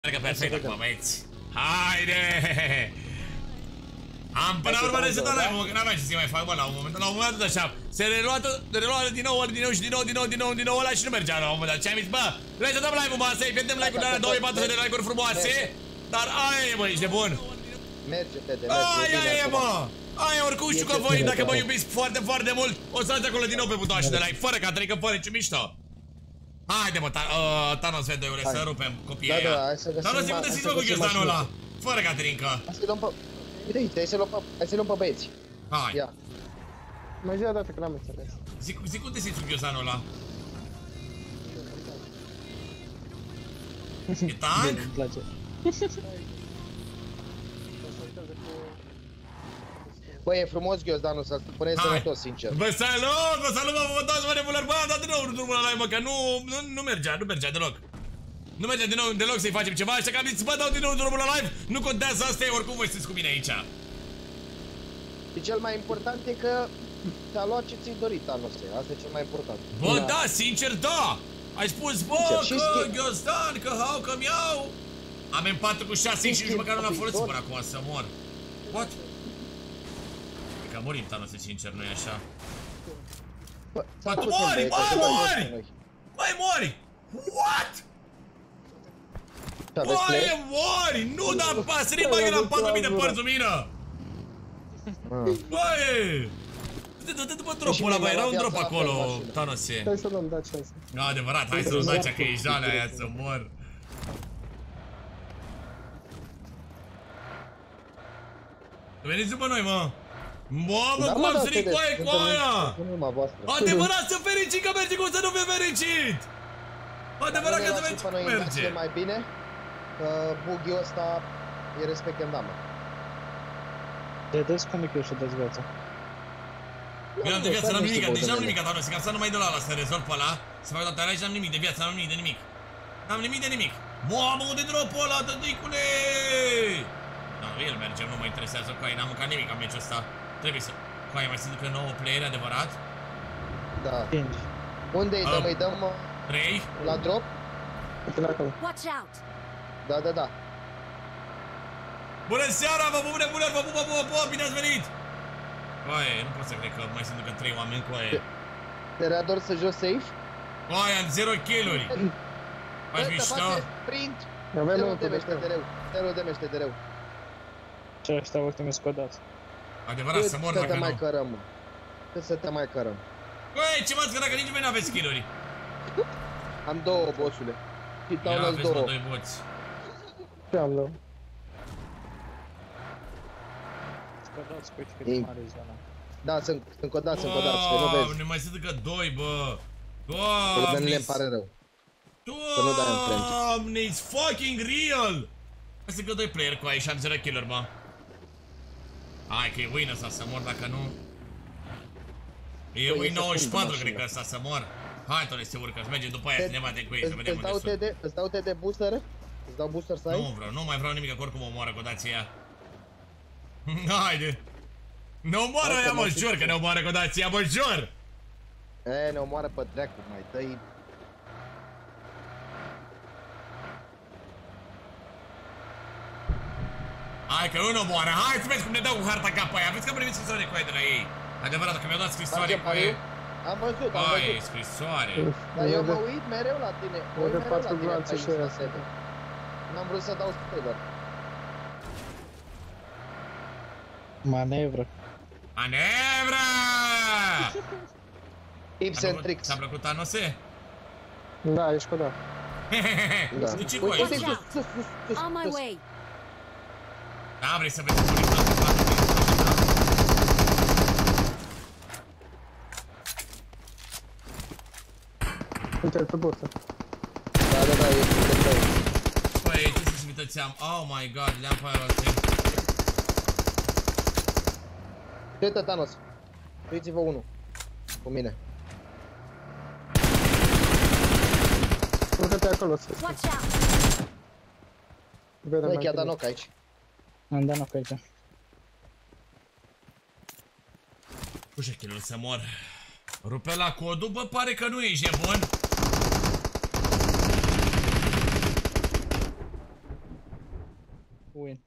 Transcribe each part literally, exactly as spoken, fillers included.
Mergă perfect acum, băieți. Haide! Am până la urmă resetat live-ul, că n-aveam ce să mai fac, bă, la un moment, la un moment dat așa. Se relua, relua din nou, ori din nou și din nou, din nou, din nou, din nou ăla și nu mergea la un moment dat. Ce am zis, bă, resetăm live-ul, mă, să-i vedem like-ul de alea două mii patru sute de like-uri frumoase. Dar aia e, bă, ești nebun. Merge, Tede, merge. Aia e, mă. Aia, oricum știu că voi, dacă mă iubiți foarte, foarte mult, o să dați acolo din nou pe butoașul de like, fără Catarica, fără niciun mișto. Haide, mă, Thanos V doi-ule, să rupem copiii aia. Thanos, e unde să-i fac cu ghiozdanul ăla? Fără Caterinca. Hai să-i luăm pe... Uite aici, hai să-i luăm pe... Hai să-i luăm pe băieți. Hai. Ia. Mai zi o dată că n-am înțeles. Zic, zic unde să-i țin ghiozdanul ăla? E tank? Bine, îmi place. Băi, e frumos ghiozdanul ăsta, să puneți sănătos, sincer. Vă salut, vă salut, mă, vă dați, mă, nebular, bă, am dat din nou drumul ăla, mă, că nu, nu, nu mergea, nu mergea deloc. Nu mergea din nou, deloc să-i facem ceva, așa că am zis, bă, dau din nou drumul la live, nu contează, asta e, oricum voi sunteți cu mine aici. Și cel mai important e că te-a luat ce ți-ai dorit anul ăsta, asta e cel mai important. Bă, da, da sincer, da! Ai spus, bă, sincer, că ghiozdan, că hau, că-mi iau. Am M patru cu șase și nici măcar nu l-am folosit până acum, să mor. What? Că murim, Thanos, sincer, nu e așa. Bă, tu mori, bă, mori! Băi, mori! What? Băi, mori! Nu, dar pasării bagă la patru mii de părți, lumină! Băi! Dă-te după dropul ăla, băi, era un drop acolo, Thanose. Hai să luăm Dacia asta. Nu, adevărat, hai să luăm Dacia, că e jalea aia să mor. Veniți după noi, mă! Mamă, cum am sărit cu aia, cu aia! Adevărat să fericit că merge, cum să nu fie fericit! Adevărat că să merge, cum merge! mai bine, că bughiul ăsta e respect în damă. Te dă-ți cum e că eu și-o dați viața. Eu n-am de viață, n-am nimic, deci n-am nimic, Thanos, ca să nu mai dă la ala, să rezolv pe ăla, să fac toate alea și n-am nimic de viață, n-am nimic de nimic. N-am nimic de nimic. Mamă, unde dropul ăla, tăticule! Nu, el merge, nu mă interesează cu aia, n-am mâncat nimic în meciul ăsta. Trebuie să... Cu aia mai sunt încă nouă playeri, adevărat? Da. Unde îi dăm? Îi dăm... trei? La drop? Uite-l acolo. Watch out! Da, da, da. Bună seara, vă pup nebuneri, vă pup, vă pup, vă pup, bine ați venit! Oaie, nu pot să cred că mai sunt încă trei oameni cu aia. Te reador să joci safe? Oaie, am zero kill-uri. Faci mișto? Sprint! Avem Te unul de de mește de rău. Te rog de mește de rău. Ce ăștia ultime scodați. Adevărat, să mor dacă nu. Cât să te mai cărăm, mă. Cât să te mai cărăm. Băi, ce m-ați că nici voi n-aveți kill-uri. Am două, bossule. Și Ia Thanos aveți, mă, două. doi boți. Ce am două? Scodați cu uite cât de mare e zona. Da, sunt, sunt codați, sunt codați, că nu vezi. Doamne, mai sunt încă doi, bă. Doamne, Doamne, îmi pare rău. Doamne, it's fucking real. Mai sunt încă doi player cu aia și am zero kill-uri, bă. Hai că e win ăsta să mor dacă nu. E win nouăzeci și patru, cred că ăsta să mor. Hai, Tony, se urcă, să mergem după aia, să ne batem cu ei, să vedem unde sunt. Îți dau te de booster? Îți dau booster să ai? Nu vreau, nu mai vreau nimic, că oricum o moară codația. Haide. Ne omoară ea, mă jur că ne omoară codația, mă jur. E, ne omoară pe dracu, mai dă-i. Hai că nu ne omoară, hai să vezi cum ne dau cu harta cap aia, vezi că am primit scrisoare cu aia de la ei. Adevărat, că mi-au dat scrisoare cu aia. Am văzut, am Hai, văzut. scrisoare. Dar eu mă uit mereu la tine. Mă uit mereu la tine pe Insta. N-am vrut să dau spoiler. Manevră. Manevra! Tips and tricks. Ți-a plăcut Thanose? Da, ești codat. Da. De ce cu aia? Watch out! On my way! Da, vrei să vezi cum e toată toată. Uite-l pe burtă. Da, da, da, e de play. Păi, ce sensibilități am? Oh my god, le-am pe aia alții. Uite, Thanos. Uiți-vă unul. Cu mine. Urcă-te acolo să Watch out! Băi, chiar da knock aici. Am dat knock aici. Pușe kill-ul să mor. Rupe la codul, bă, pare că nu ești nebun. Win.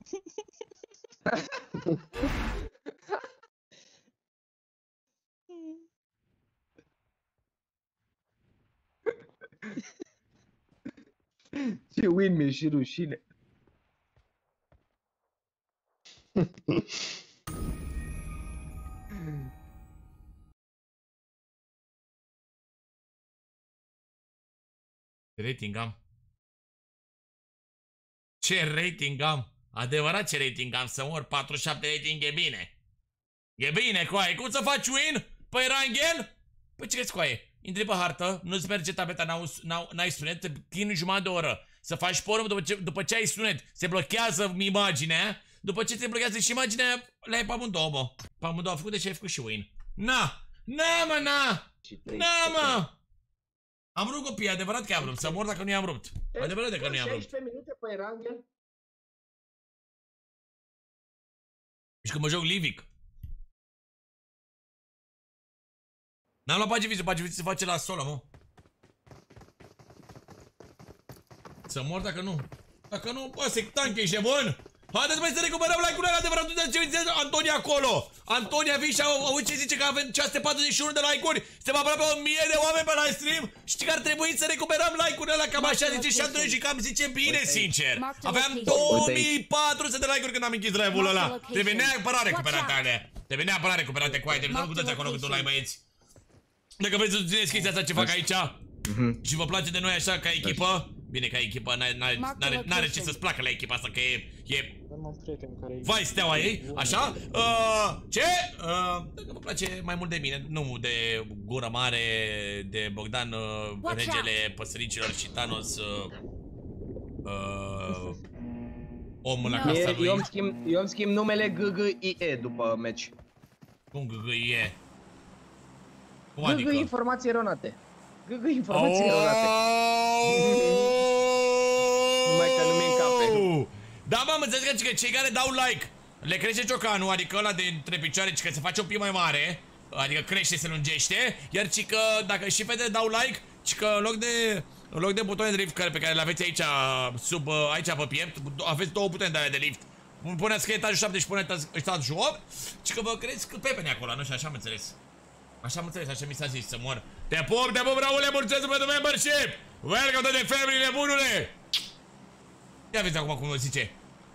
Ce win, mi-e și rușine. Rating am. Ce rating am? Adevărat ce rating am, să mor, patruzeci și șapte rating e bine. E bine, coaie, cum să faci win? Păi Rangel? Păi ce crezi, coaie? Intri pe hartă, nu-ți merge tableta, n-ai sunet, te chinui jumătate de oră. Să faci porul după ce, după ce ai sunet, se blochează imaginea. După ce se blochează și imaginea, le-ai pe amândouă, mă. Pe amândouă a făcut, deci ai făcut și win. Na! Na, mă, na! Na, mă! Am rupt copii, adevărat că am rupt, să mor dacă nu i-am rupt. Adevărat că nu i-am rupt. șaisprezece minute pe Rangel. Și că mă joc Livic. N-am luat pacifiță, pacifiță se face la solo, mă. Să mor dacă nu. Dacă nu, bă, sectanche, ești bun? Haideți mai să recuperăm like-urile alea adevărat, uite ce zice Antonia acolo. Antonia vii și auzi ce zice că avem șase sute patruzeci și unu de like-uri. Suntem aproape o mie de oameni pe live stream. Știi că ar trebui să recuperăm like-urile alea, cam așa zice și Antonia și cam zice bine, sincer. Aveam două mii patru sute de like-uri când am închis live-ul ăla. Trebuie neapărat recuperate alea. Trebuie neapărat recuperate cu aia, trebuie să nu dați acolo cât un like, băieți. Dacă vreți să susțineți chestia asta ce fac aici și vă place de noi așa ca echipă, bine, ca echipă, n-are ce să-ți placă la echipa asta, că e... e... vai, steaua ei, așa? Uh, ce? Uh, dacă vă place mai mult de mine, nu de gură mare, de Bogdan, uh, regele păsăricilor și Thanos, uh, uh, omul la casa lui. Eu îmi schimb, eu îmi schimb numele G G I E după meci. Cum G G I E? Cum G adică? G informații eronate. G G informații eronate. Numai că nu mi încape. Da, mă, am înțeles că cei care dau like le crește ciocanul, adică ăla de între picioare, că se face un pic mai mare, adică crește, se lungește, iar ci că dacă și fetele dau like, ci că în loc de în loc de butoane de lift care, pe care le aveți aici sub aici pe piept, aveți două butoane de alea de lift. Puneți că etajul șapte și puneți etajul opt, ci că vă cresc pepene acolo, nu știu, așa am înțeles. Așa am înțeles, așa mi s-a zis, să mor. Te pup, te pup, Raule, mulțumesc pentru membership! Welcome toate femeile bunule! Ia vezi acum cum o zice.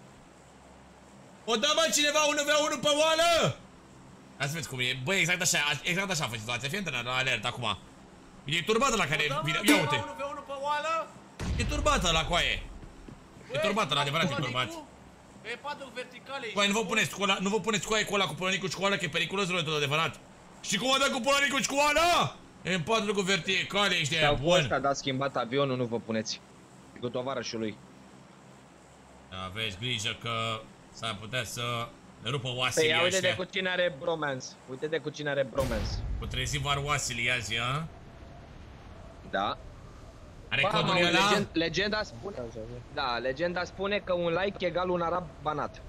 O dă, mă, cineva unu v unu pe oală? Hai să vezi cum e. Băi, exact așa, exact așa a fost situația. Fii antrenat la alert acum. E turbată la care vine. Ia uite. unu v unu pe oală? E turbată la coaie. E turbată, la adevărat e turbat. E patru verticale. Coaie, nu vă puneți cu ăla, nu vă puneți coaie cu ăla cu polonicul și cu ăla, că e periculos rău tot adevărat. Și cum o dă cu polonicul și cu ăla? E în patru cu verticale, ești de aia bun. Sau cu ăsta, da, schimbat avionul, nu vă puneți. E cu tovarășul lui. Aveți grijă că s-ar putea să ne rupă oasilii ăștia. Păi, uite de cu cine are bromance. Uite de cu cine are bromance. Cu trezim var oasilii azi, a? Da. Are codul ăla? Legend, legenda spune... Da, legenda spune că un like egal un arab banat.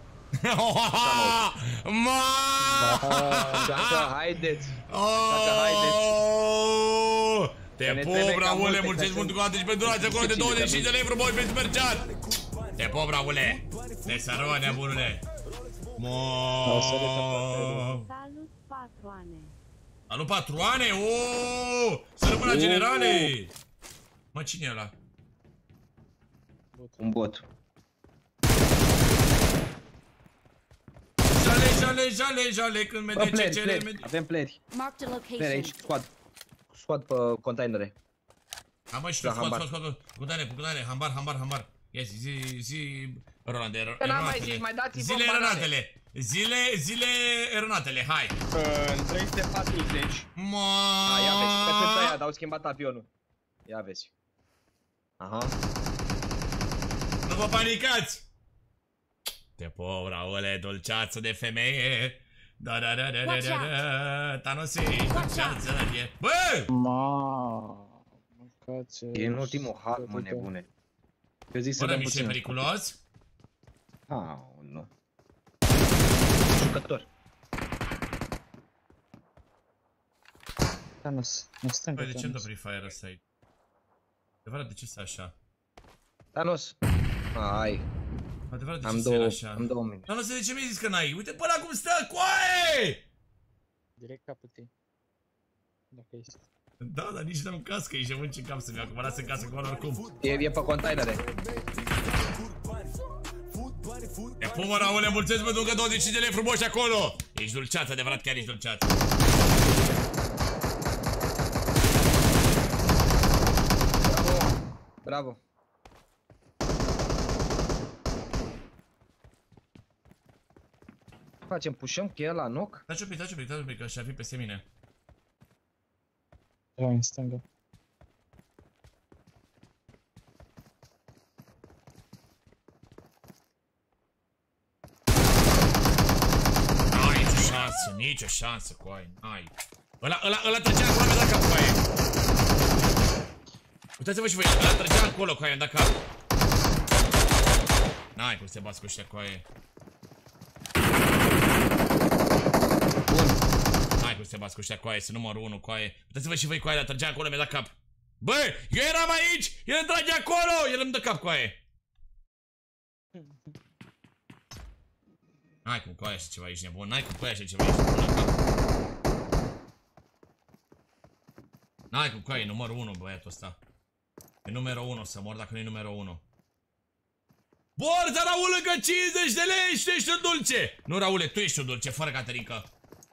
Ma! Dacă haideți. Dacă haideți. Te pup, Raule, mulțumesc mult cu și pentru donații acolo de douăzeci și cinci de lei frumos pe Superchat. Te pup, Raule. Te sără, nebunule. Mo. Salut, patroane. Salut, patroane. Oooo! Să rămână generale. Mă, cine e ăla? Un bot. Jale, jale, jale, jale, când me de ce cere. Avem playeri. Marked a Playeri aici, location. squad. Squad pe containere. Am mă, știu, squad, squad, squad, cu containere, cu containere, hambar, hambar, hambar. Ia zi, zi, zi, Roland, eronatele. Zile eronatele. Zile, zile eronatele, hai. În trei sute patruzeci. Mă. Ia vezi, pe sunt aia, dar au schimbat avionul. Ia vezi. Aha. Nu vă panicați. Te pup, Raule, dulceață de femeie. Da, da, da, da, da, da, da. Thanosii, dulceață de... Bă! Ma, mâncați... E în ultimul hal, mă, nebune. Eu zic să dăm puțin. Bă, periculos? Ah, nu. Jucător. Thanos, în stânga, Băi, de ce îmi dă Thanos. Free Fire ăsta aici? Adevărat, de ce stai așa? Thanos. Ai. Adevărat, de Am ce două, așa? am două mine. Dar nu se de ce mi-ai zis că n-ai? Uite pe ăla cum stă, coaie! Direct capul tău. Dacă ești. Da, dar nici n-am cască, ești mânci în cap să-mi acum, lasă casă cu ăla oricum. E, e pe containere. E pumă, Raule, mulțumesc pentru încă douăzeci și cinci de lei frumoși acolo! Ești dulceață, adevărat, chiar ești dulceață. Bravo. Facem, pușăm cu el la knock. Taci un pic, taci un pic, taci un pic, că și-ar fi peste mine. Era în stânga. N-ai nicio șansă, nicio șansă, coaie, n-ai. Ăla, ăla, ăla trăgea acolo, mi-a dat cap, coaie. Uitați-vă și voi, ăla trăgea acolo, coaie, mi-a dat cap. N-ai cum să te bați cu ăștia, coaie. N-ai cum să te bați cu ăștia, coaie, sunt numărul unu, coaie. Uitați-vă și voi, coaie, ăla trăgea acolo, mi-a dat cap. Bă, eu eram aici, el îmi trage acolo, el îmi dă cap, coaie. N-ai cum, coaie, așa ceva, ești nebun, n-ai cum, coaie, așa ceva, ești nebun la cap. N-ai cum, coaie, e numărul unu, băiatul ăsta. E numărul unu, să mor dacă nu e numărul unu. Borza, Raul, încă cincizeci de lei și tu ești un dulce! Nu, Raule, tu ești un dulce, fără Caterinca.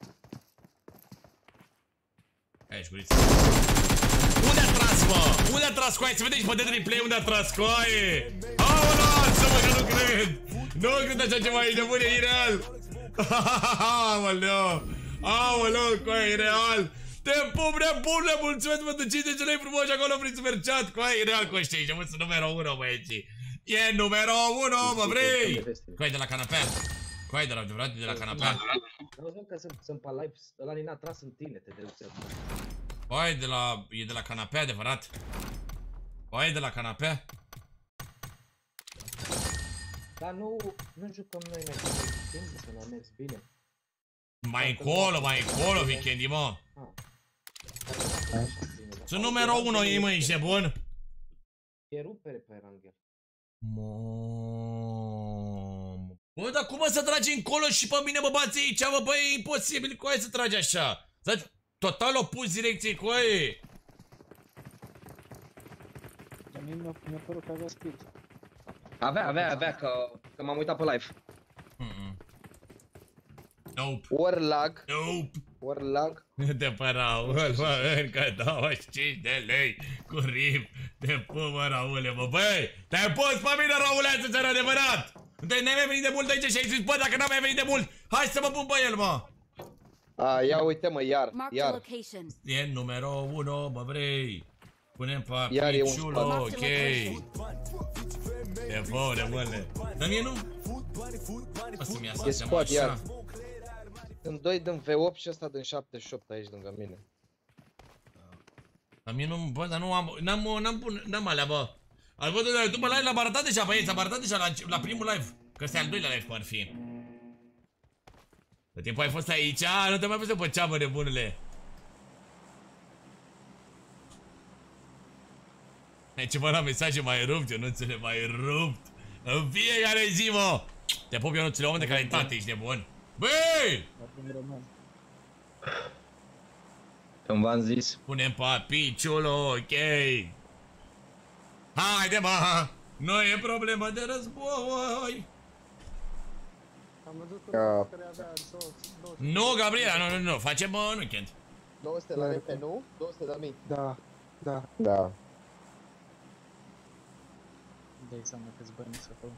Aici, guriță. Unde a tras, mă? Unde a tras, coaie? Să vedeți pe de replay unde a tras, coaie! Aolea, lasă-mă că nu cred! Nu cred așa ceva, ești nebun, e ireal! Aoleu! Aoleu, coaie, e real! Te pup, nebunule, mulțumesc pentru cincizeci de lei frumoși acolo prin super chat, coaie, e real cu ăștia, ești nebun, sunt numărul unu, băieții! E numărul unu, mă vrei? Coaie de la canapea. Coaie de la adevărat, de la canapea. Nu că sunt pe live, ăla n-a tras în tine, te drepți. Coaie de la... e de la canapea, adevărat. Coaie de la canapea. Dar nu, nu jucăm noi mai bine, că n-a mers bine. Mai încolo, mai încolo, weekendii, mă. Sunt numărul unu, ei, mă, ești nebun? E rupere pe Erangel. Mamă. Bă, dar cum să tragi încolo și pe mine mă bați aici, bă, bă, e imposibil, coaie, să tragi așa. Să total opus direcției, coaie. Dar mie mi-a părut că avea speed. Avea, avea, avea, că, că m-am uitat pe live. Mm-mm. Nope. Ori lag, Nope. ori lag. De pe Raul, mă, încă douăzeci și cinci de lei cu rip. Te pupă, Raule, mă, băi! Te-ai pus pe mine, Rauleață, ți-ar adevărat! N-ai mai venit de mult aici și ai zis, bă, dacă n-am mai venit de mult, hai să mă pun pe el, mă! A, ia uite, mă, iar, iar. E numărul unu, mă, vrei? Punem pe Iar e un piciulo, ok. E bune, măle. Dar mie nu... O să-mi ia să seama așa. Sunt doi din V opt și ăsta din șaptezeci și opt aici lângă mine. Dar mie nu, bă, dar nu am, n-am, n-am pun, n-am alea, bă. Al văzut de YouTube live, l-am arătat deja, băieți, am arătat deja la, la primul live. Că ăsta e al doilea live, cum ar fi. De timp ai fost aici, nu te mai pus pe ceamă, nebunule. E ceva la mesaje mai rupt, eu nu înțeleg, mai rupt. În fiecare zi, mă. Te pup, eu nu înțeleg, om de calitate, ești nebun. Băi! Când v-am zis. Punem pe piciul, ok. Haide, mă! Nu e problemă de război! Am văzut Ca... care avea două... Nu, Gabriela, nu, nu, nu, facem uh, un weekend. două sute la R P, nu? două sute de mii. Da, da. Da. Dai seama câți bani să fac.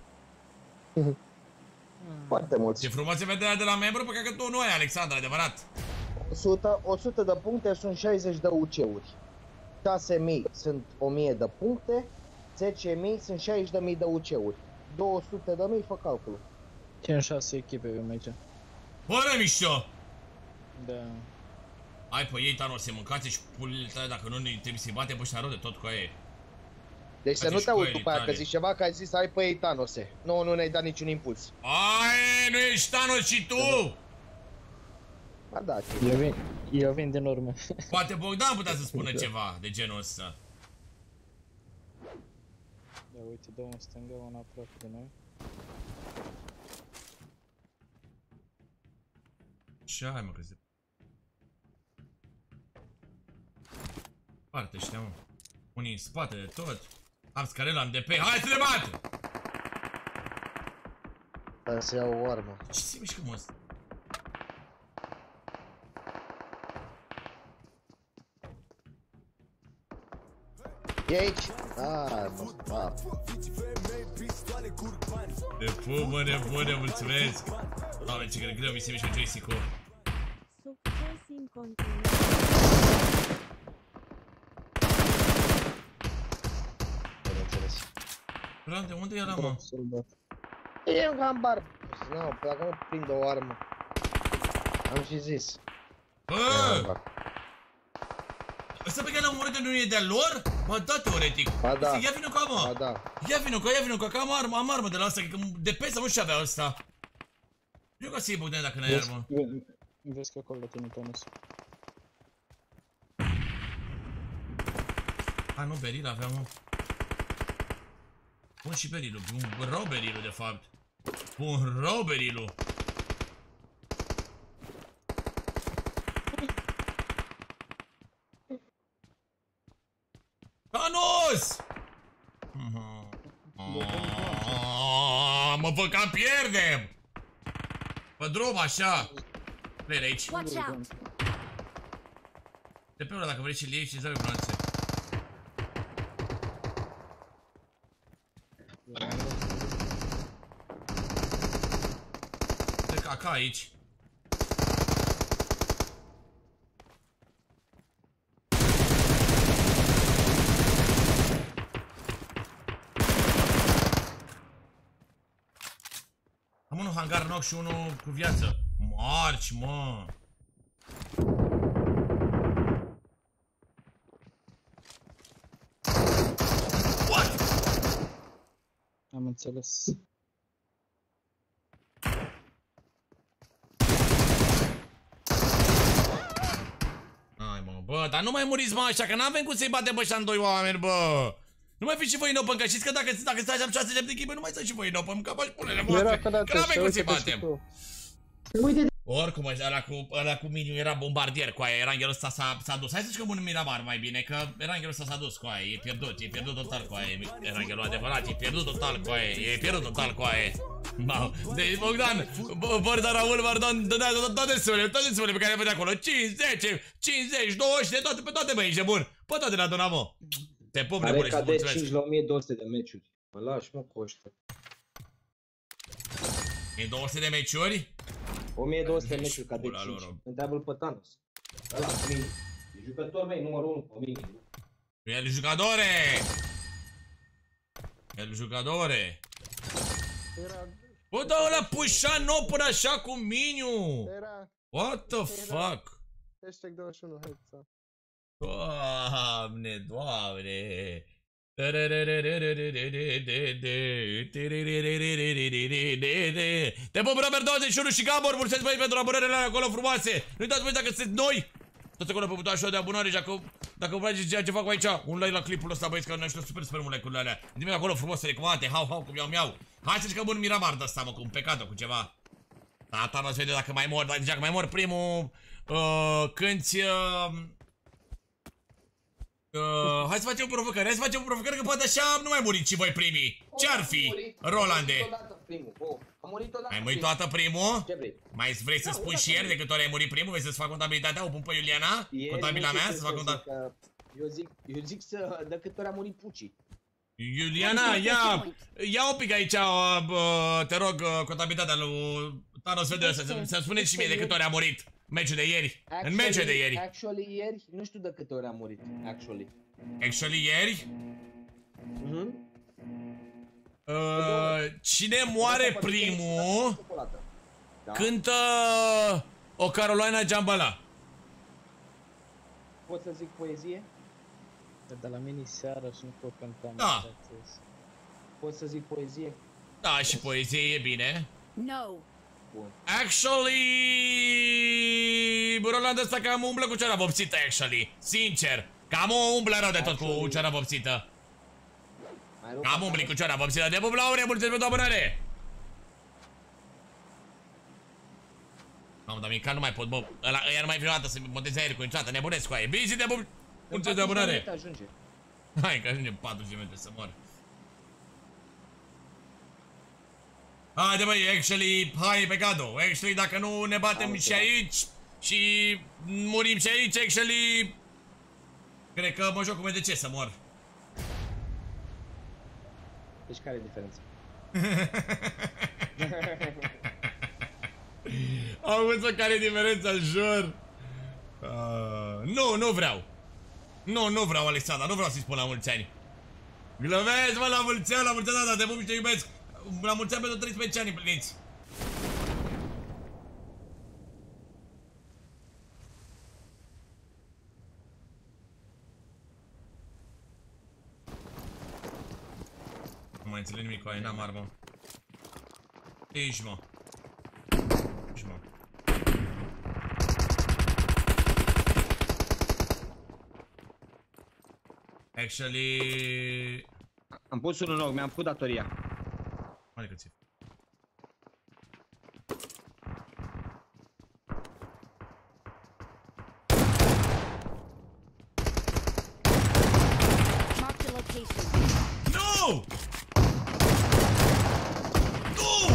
Foarte mulți. Ce frumos se vede de la membru, pe că tu nu ai, Alexandra, adevărat. o sută, o sută de puncte sunt șaizeci de U C-uri. șase mii sunt o mie de puncte, zece mii sunt șaizeci de mii de U C-uri. două sute de mii, fă calculul. Țin șase echipe pe aici. Bă, mișto! Da. Hai pe ei, Thanos, să mâncați și pulile tale, dacă nu ne trebuie să-i bate pe ăștia rău de tot cu aia. Deci să nu te auzi după aia că zici ceva, că ai zis ai pe ei Thanose. Nu, nu ne-ai dat niciun impuls. Ai, nu ești Thanos și tu! Ba da, Eu vin, eu vin din urmă. Poate Bogdan putea să spună ceva de genul ăsta. Da, uite, două în stânga, una aproape de noi. așa, hai mă, că se... Parte ăștia, mă. Unii în spate de tot. Am scarela, am D P, hai să le bate! Hai să iau o armă. Ce se mișcă, mă, ăsta? E aici? Ah, mă, ah. Nepumă, nebune, mulțumesc! Doamne, ce greu mi se mișcă joystick-ul. Succes în continuare. Nu înțeles. Grande, unde era, mă? E un gambar. Nu, dacă nu prind o armă. Am și zis. Bă! Ăsta pe care l-am omorât nu e de-a lor? Mă, da, teoretic. Ba da. Ia vină cu mă. Ba da. Ia vină cu, ia vină cu, că am armă, am armă de la asta, că de pe să nu și avea ăsta. Eu ca să iei Bogdan dacă n-ai armă. Vezi că acolo la tine, Tones. A, nu, beril avea, mă. Bun și berilul, un rău berilul, de fapt. Un rău berilul. Thanos! Mă văd cam pierdem! Pe drum, așa! Play de aici. De pe ăla, dacă vrei și-l iei și-ți dau ambulanțe. De caca aici. Am unul hangar knock și unul cu viață. Marci, mă! What? Am înțeles. Ai, mă, bă, dar nu mai muriți, mă, așa, că n-avem cum să-i bate pe ăștia în doi oameni, bă! Nu mai fiți și voi în open, că știți că dacă, dacă stai așa șase de echipă, nu mai sunt și voi în open, că v-aș pune voastre, că n-avem cum să-i batem. Oricum, ăla cu, ăla cu Miniu era bombardier cu aia, Eranghelul ăsta s-a dus. Hai să jucăm un Miramar mai bine, că Eranghelul ăsta s-a dus cu aia, e pierdut, e pierdut total cu aia, Eranghelul adevărat, e pierdut total cu aia, e pierdut total cu aia. Deci, Bogdan, Bogdan, Raul, Bogdan, toate sumele, toate sumele pe care le vedea acolo, cinci, zece, cincizeci, douăzeci, de toate, pe toate, băi, ești bun, pe toate le-a donat, mă. Te pup, nebune, și mulțumesc. Are cinci la o mie două sute de meciuri. Mă lași, mă, cu ăștia. o mie două sute de meciuri? o mie două sute de meciuri ca de cinci. Întreabă-l pe Thanos. Ăla, cu mine. E jucător meu, numărul unu, pe mine. El jucadore! El jucadore! Bă, da, ăla pușa nou până așa cu Miniu! What the fuck? Hashtag douăzeci și unu, hai. Doamne, doamne! Te pup, Robert douăzeci și unu și Gabor, mulțumesc băi pentru abonările alea acolo frumoase! Nu uitați băi dacă sunteți noi! Dați acolo pe butoanul de abonare și dacă, dacă vă place ceea ce fac aici, un like la clipul ăsta băieți, că ne ajută super super mult like-urile alea. Dă-mi acolo frumos recomande, hau hau cu miau miau. Hai să jucăm un Miramar de ăsta, mă, cu un pecato, cu ceva. Tata nu-ți vede dacă mai mor, dar deja că mai mor primul, uh, cânti... Uh, Uh, hai să facem o provocare, hai să facem o provocare, că poate așa nu mai muriți și voi primii. Ce-ar fi, Rolande? Ai murit toată primul? Mai vrei să spui și ieri de câte ori ai murit primul? Vrei să-ți fac contabilitatea? O pun pe Iuliana? Contabila mea? Să-ți fac contabilitatea? Eu zic, eu zic să, de câte ori a murit Pucci. Iuliana, ia, ia un pic aici, uh, te rog, uh, contabilitatea lui Thanos Vedere, să-mi să spuneți și mie de câte ori a murit. Meciul de ieri. Actually, în meciul de ieri. Actually ieri, nu știu de câte ori a murit. Actually. Actually ieri? Mhm. Uh, cine moare primul da. Cântă o Carolina Jambala. Pot să zic poezie? De la mine seara și nu pot cânta. Da. Pot să zic poezie? Da, și poezie e bine. No. Bun. Actually, Rolanda ăsta cam umblă cu ceara vopsită, actually. Sincer, cam o umblă rău de tot cu ceara vopsită. Cam umbli cu ceara vopsită. De pup, Laure, mulțumesc pentru abonare. Mamă, dar Mica nu mai pot, bă. Ăla, ăia nu mai prima dată să monteze aer cu niciodată. Nebunesc cu aia. Bizi de bun. Mulțumesc de abonare. Ajunge. Hai că ajungem patruzeci de metri să mor. Haide băi, actually, hai pe gado. Actually, dacă nu ne batem și aici și murim și aici, actually, cred că mă joc cu M D C să mor. Deci care e diferența? Am văzut care e diferența, jur. Uh, nu, nu vreau. Nu, nu vreau, Alexandra, nu vreau să-i spun la mulți ani. Glăvesc, mă, la mulți ani, la mulți ani, da, te pup și te iubesc. La mulți ani pentru treisprezece ani împliniți. Nu mai înțeleg nimic cu aia, n-am armă. Ești, mă. Ești, mă. Actually... Am pus unul nou, mi-am făcut datoria. Adică ți-e. No! No!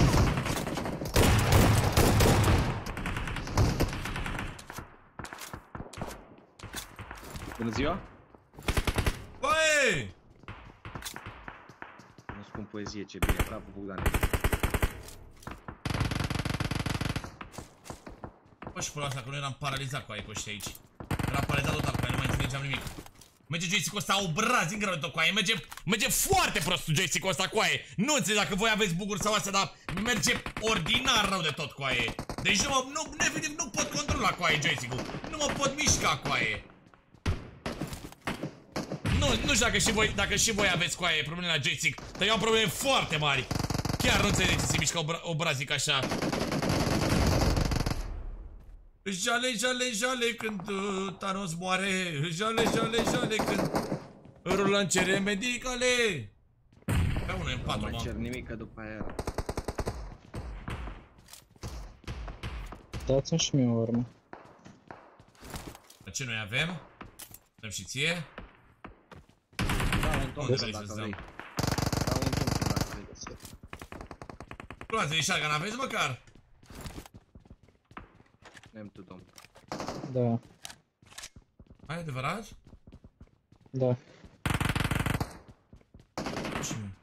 Bună ziua! Băi! Nu spun poezie, ce bine, bravo Bogdane. Bă, și pula asta, că noi eram paralizat cu aia cu ăștia aici. Eram paralizat total cu aia, nu mai înțelegeam nimic. Merge joystick-ul ăsta obraz din greu de tot cu aia, merge, merge foarte prost joystick-ul ăsta cu aia. Nu înțeleg dacă voi aveți buguri sau astea, dar merge ordinar rău de tot cu aia. Deci nu mă, nu, efectiv, nu pot controla cu aia joystick-ul. Nu mă pot mișca cu aia. Nu, nu știu dacă și voi, dacă și voi aveți cu aia probleme la joystick, dar eu am probleme foarte mari. Chiar nu înțeleg ce se mișcă obra obrazic așa. Jale, jale, jale când uh, Thanos moare. Jale, jale, jale când rulă în cere medicale. Pe unul în patru, mă. Nu mai cer mă. nimic că după aia. Dați-mi și mie o armă. Dar ce noi avem? Dăm și ție? Da, un ton Unde dacă vrei să-ți vrei. dăm? Da, un ton dacă vrei. Luați de shotgun, aveți măcar? Nem tudom. Da, Ai adevărat? da. Și mie.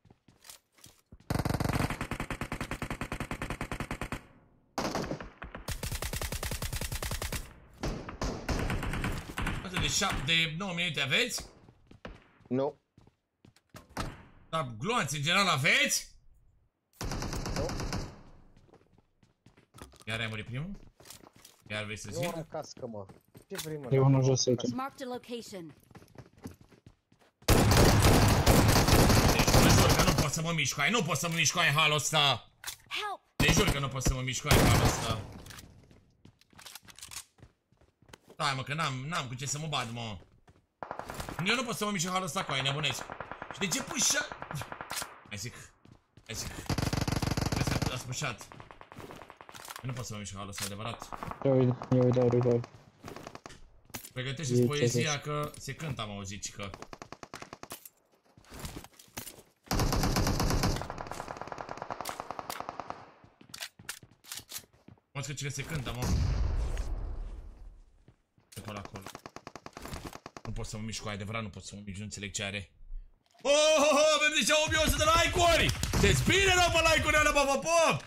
Asta de șapte, de nouă minute aveți? Nu. Dar gloanți în general aveți? Nu. Iar ai murit primul? Iar vrei să Nu zic? am cască, mă. Ce vrei, mă? E unul jos aici. Marked a location. Deci mă jur că nu pot să mă mișc cu aia, nu pot să mă mișc cu aia în halul ăsta. Help! Te jur că nu pot să mă mișc cu aia în halul ăsta. Stai mă, că n-am, n-am cu ce să mă bat, mă. Eu nu pot să mă mișc în halul ăsta cu aia, nebunesc. Și de ce pui șa... Hai zic, hai zic. Trebuie să a spușat. Eu nu pot să mă mișc în halul ăsta, adevărat. Ia uite, ia uite, ia uite. Pregătește-ți poezia că se cântă, am auzit, cică. Mă că se cântă, mă. Pe acolo, acolo. Nu pot să mă mișc cu aia, adevărat, nu pot să mă mișc, nu înțeleg ce are. Oh, oh, oh, avem deja o mie o sută de like-uri! Deci bine, rău, pe like-uri alea, bă, bă, pop!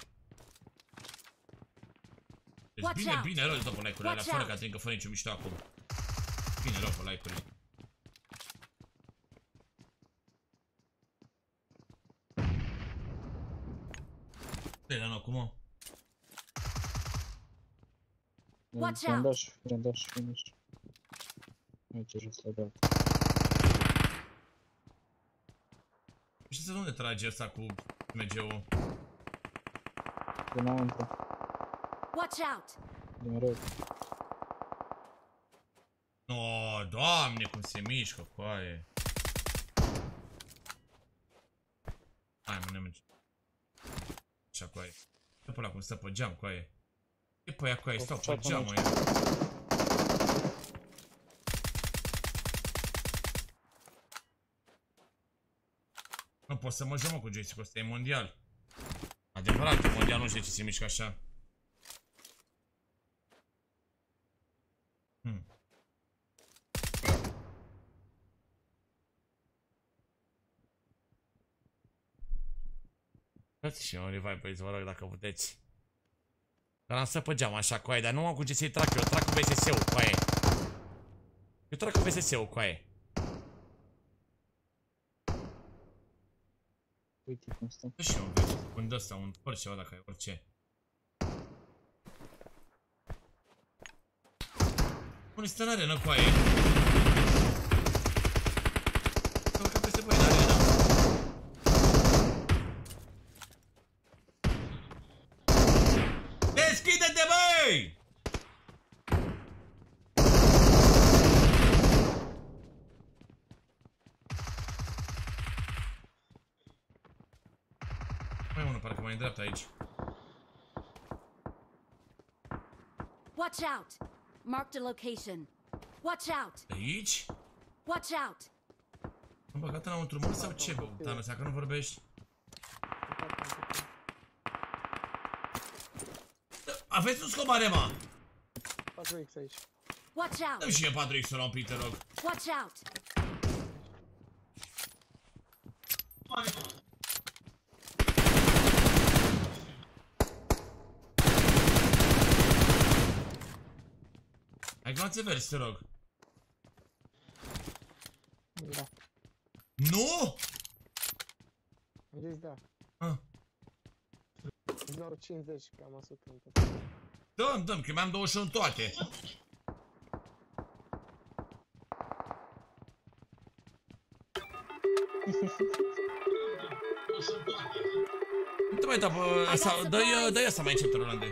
Deci bine, bine, rău de tot pe like-uri alea, fără ca trincă, fără nicio mișto acum. Bine, rău pe like-uri. Bine, nu, cum, mă? Watch out! Grandaș, grandaș, finish. Aici jos la dat. Știi să unde trage ăsta cu M G-ul? Dinăuntru, Watch out! din rău. No, doamne, cum se mișcă, coaie. Hai, mă, ne merge. Așa, coaie. Dă pe ăla cum stă pe geam, coaie. E păi acolo, stau pe Făceat geamă. Nu pot să mă joc cu joystick-ul ăsta, e mondial. Adevărat, e mondial, nu știu ce se mișcă așa. Hmm. Dați și un revive pe vă rog, dacă puteți. Dar am să pe geam așa, coaie, dar nu am cu ce să-i trag, eu trag cu V S S-ul, coaie. Eu trag cu V S S-ul, coaie. Uite cum stă. Dă și eu un de ăsta, un păr ceva dacă ai orice. Unde stă în arenă, coaie? Să urcă peste băi în arenă. Deschide-te, băi! Mai unul, parcă mai în dreapta aici. Watch out! Marked a location. Watch out! De aici? Watch out! Am băgat înăuntru mult sau ce, bă? Thanos, dacă nu vorbești. Aveți un scop mare, mă! patru X aici. Watch out! Dă-mi și mie patru X-ul la un pic, te rog. Watch out! Ai gloanțe verzi, te rog. Da. Nu? Am zis da. Ah. Doar cincizeci, că am asută în tot. Dăm, dăm, că mi-am douăzeci și unu toate. Nu te mai da, bă, ăsta, dă-i, dă-i ăsta mai încet, Rolande.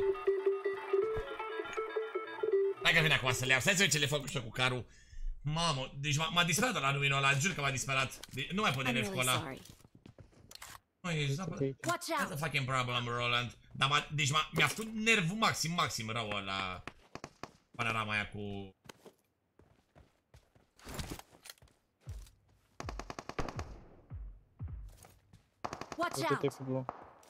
Hai că vine acum să le iau, stai să vedem ce le fac cu ăștia cu carul. Mamă, deci m-a disperat ăla numinul ăla, jur că m-a disperat. Nu mai pot de nervi cu ăla. Mă, ești, da, bă, that's a fucking problem, Roland. Dar m-a, deci mi-a făcut nervul maxim, maxim rău ăla. Panorama aia cu... Watch Uite-te out! cu blou.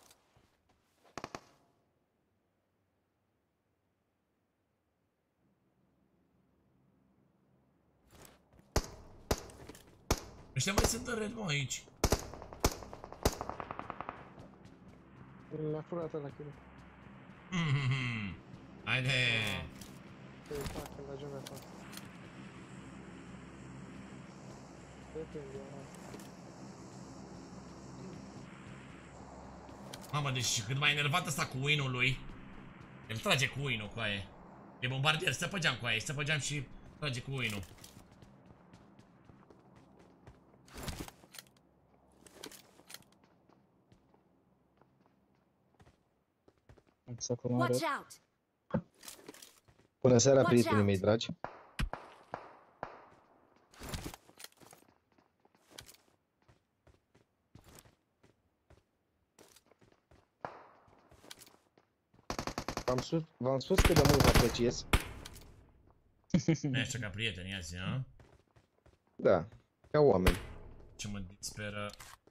Ăștia mai sunt în red, mă, aici. Mi-a furat ăla kill. Mhm. Haide. Te fac când ajung acolo. Depinde, Mamă, deci cât mai enervat ăsta cu win-ul lui. El trage cu win-ul, cu aia. E bombardier, stă pe geam cu aia, stă pe geam și trage cu win-ul. Exact cum Watch are. out! Bună seara, Watch prietenii out. mei dragi. V-am spus, v-am spus cât de mult vă apreciez. Nu ești ca prieteni azi, a? Da, ca oameni. Ce mă disperă.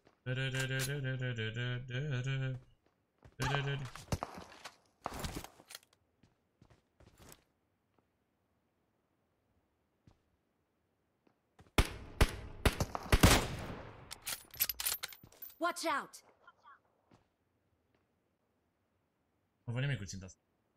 Watch out! Nu văd nimic cu ținta asta.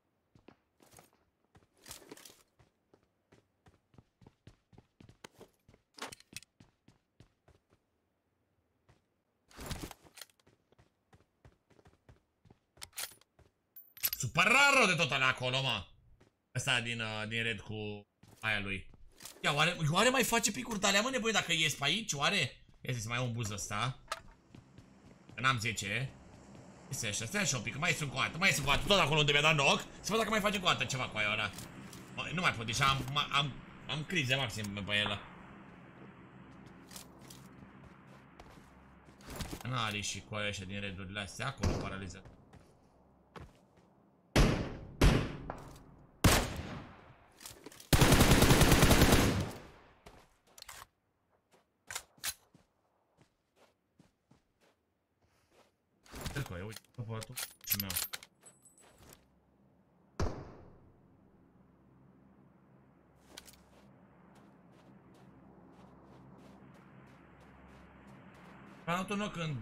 Super raro de tot ăla acolo, mă. Ăsta din, uh, din red cu aia lui. Ia, oare, oare mai face picuri de alea, mă, neboi, dacă ies pe aici, oare? Ia să mai iau un buz ăsta. Că n-am zece. Este așa, stai așa un pic, mai sunt cu altă, mai sunt cu altă, tot acolo unde mi-a dat knock. Să văd dacă mai face cu altă ceva cu aia ăla. Nu mai pot, deci am, am, am crize maxim pe el. N-are și cu aia ăștia din redurile astea, acolo paralizat. uite, topatul și meu. Am dat un ochi când...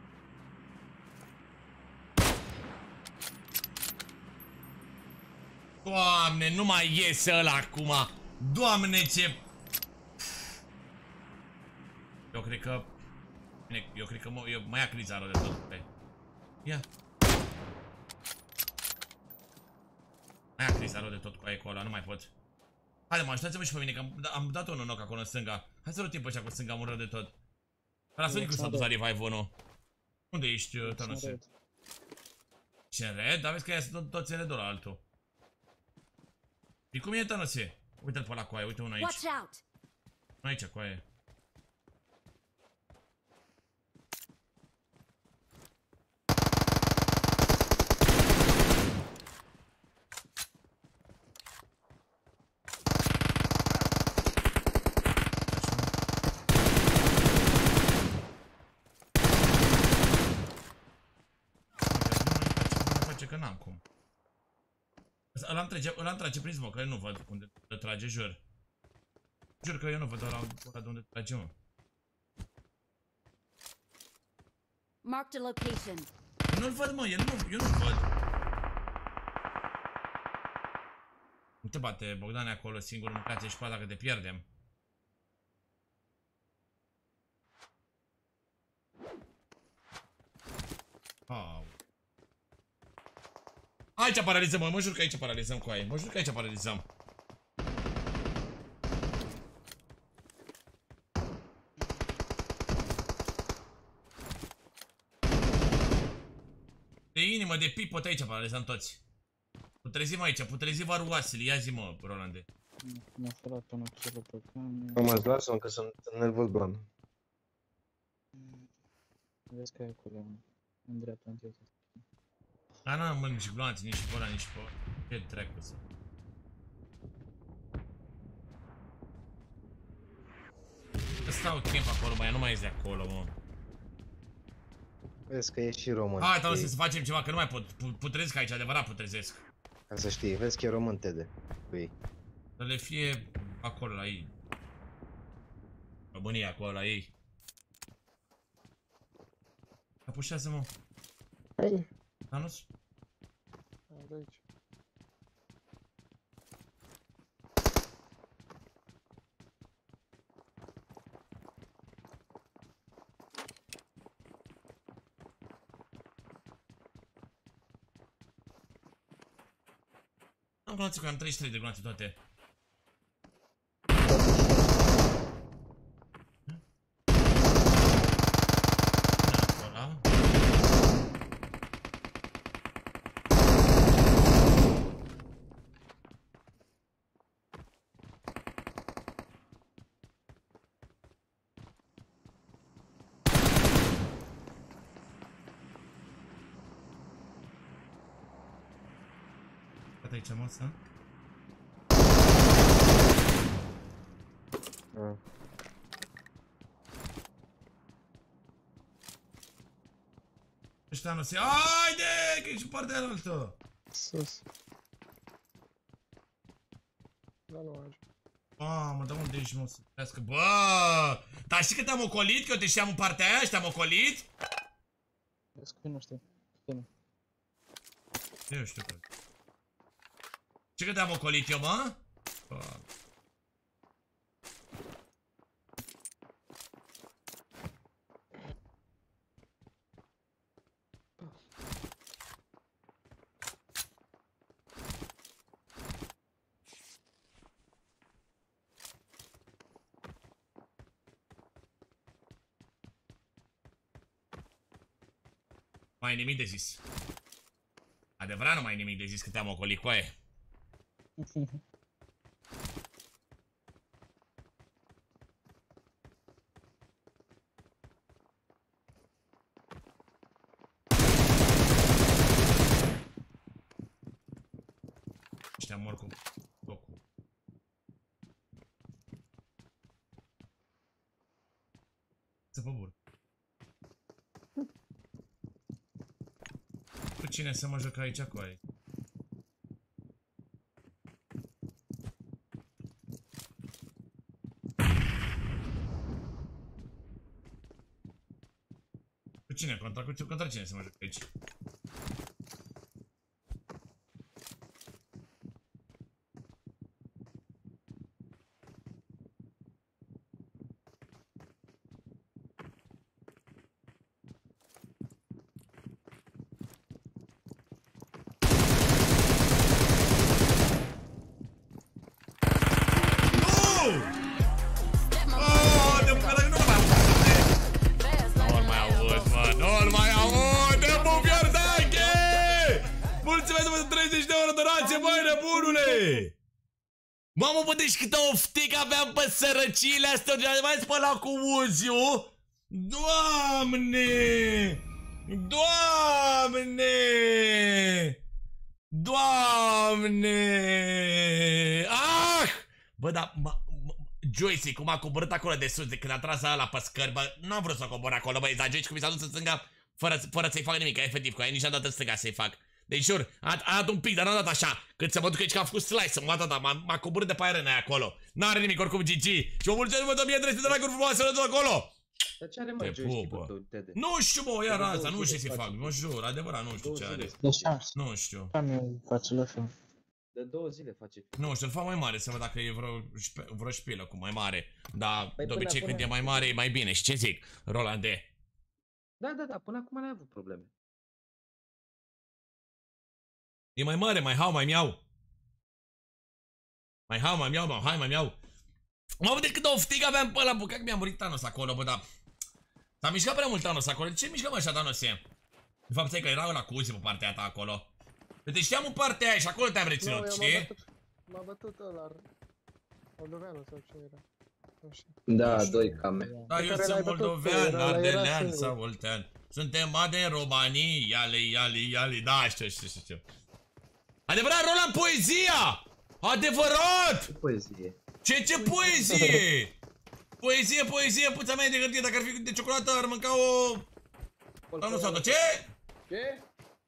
Doamne, nu mai iese ăla acum! Doamne, ce... Eu cred că... Bine, eu cred că mă, eu, mai ia criza rău de tot. Ia. Mai ia criza rău de tot cu aia cu ăla, nu mai pot. Haide mă, ajutați-mă și pe mine, că am, am dat un knock acolo în stânga. Hai să lutim pe ăștia cu stânga, mă rău de tot. Dar lasă-mi cum s-a dus la revive-ul unu. Unde ești, Tănăse? Ce în red? Dar vezi că ea sunt toți red-ul la altul. Și cum e, Tănăse? Uite-l pe ăla cu aia, uite unul aici. Watch out! Nu aici, cu aia. Că n-am cum. Ăla-mi trage, ăla-mi trage prin smoke, că eu nu văd unde te trage, jur. Jur că eu nu văd ăla de unde trage, mă. Marked a location. Nu-l văd, mă, el nu, eu nu-l văd. Nu te bate, Bogdane, acolo singur, mâncați și dacă te pierdem. Au. Aici paralizăm, mă, mă jur că aici paralizăm cu aia. Mă jur că aici paralizăm. De inimă, de pipot aici paralizăm toți. Putrezim aici, putrezim varuoasele. Ia zi, mă, Rolande. M-a furat până acolo pe cam. Nu mă lasă-mă că sunt nervos, blan. Vezi că e acolo, în dreapta, în dreapta. A, n-am mă, nici gloanțe, nici pe ăla, nici pe ăla. Ce trecu să... Stau timp acolo, bă, ea nu mai ești de acolo, mă. Vezi că e și român. Hai, tău, să facem ceva, că nu mai pot. Putrezesc aici, adevărat putrezesc. Ca să știi, vezi că e român, Tede. Cu ei. Să le fie acolo la ei. România acolo la ei. Apușează-mă. Hai, Anus? hai de aici. Am gloanțe, că am treizeci și trei de gloanțe toate. Aici, mă, să? Ah. Ăștia nu se... Haide, că e și partea altă! Sus. Da, nu ajung. Mamă, dar unde ești, mă, să trească? Bă! Dar știi că te-am ocolit? Că eu te știam în partea aia și te-am ocolit? Vezi că nu știu. Bine. Eu știu că... Ce că te-am ocolit eu, mă? Bă. Mai e nimic de zis. Adevărat nu mai e nimic de zis că te-am ocolit, coaie. Ăștia mor cu locul. Să vă bur. cine să mă joc aici cu ai. Cu cine? Contra, cu, contra cine să mă joc aici? Mamă, bă, deci câtă oftică aveam pe sărăciile astea, mai spălat cu Uziu. Doamne! Doamne! Doamne! Ah! Bă, dar Joyce, cum a coborât acolo de sus, de când a tras ăla pe scări, bă, n-am vrut să cobor acolo, băi, dar Joyce cum mi s-a dus în stânga, fără, fără să-i fac nimic, efectiv, cu aia nici n-am dat în stânga să-i fac. Deci jur, a, a dat un pic, dar n-a dat așa. Când să mă duc aici că am făcut slice, m-a dat, m-a coborât de pe arena acolo. N-are nimic, oricum, G G. Și mă mulțumesc, mă dă mie trei sute de like-uri frumoase, să le acolo. Dar ce are, mă, joystick-ul tău, Tede? Nu știu, bă, iar asta, nu știu ce-i fac, nu jur, adevărat, nu știu ce are. Nu știu. Am eu face la fel. De două zile face. Nu știu, îl fac mai mare, să văd dacă e vreo, vreo șpilă cu mai mare. Dar, de obicei, când e mai mare, e mai bine. Și ce zic, Rolande? Da, da, da, până acum n-ai avut probleme. E mai mare, mai hau, mai miau. Mai hau, mai miau, mai hai, mai miau. Mă văd de cât o oftigă aveam pe ăla, bă, că mi-a murit Thanos acolo, bă, dar... S-a mișcat prea mult Thanos acolo, de ce mișcăm așa Thanos e? De fapt, că era ăla cu Uzi pe partea ta acolo. Te știam în partea aia și acolo te-am reținut, știi? M-a bătut ăla, moldoveanul sau ce era. Da, doi came. Da, eu sunt moldovean, ardelean sau oltean. Suntem din România, iali, iali, iali, da, știu, știu, știu. Adevărat, Roland, poezia! Adevărat! Ce poezie? Ce, ce poezie? Poezie, poezie, puța mea de hârtie, dacă ar fi de ciocolată, ar mânca o... Da, nu s-a dat, ce? Ce?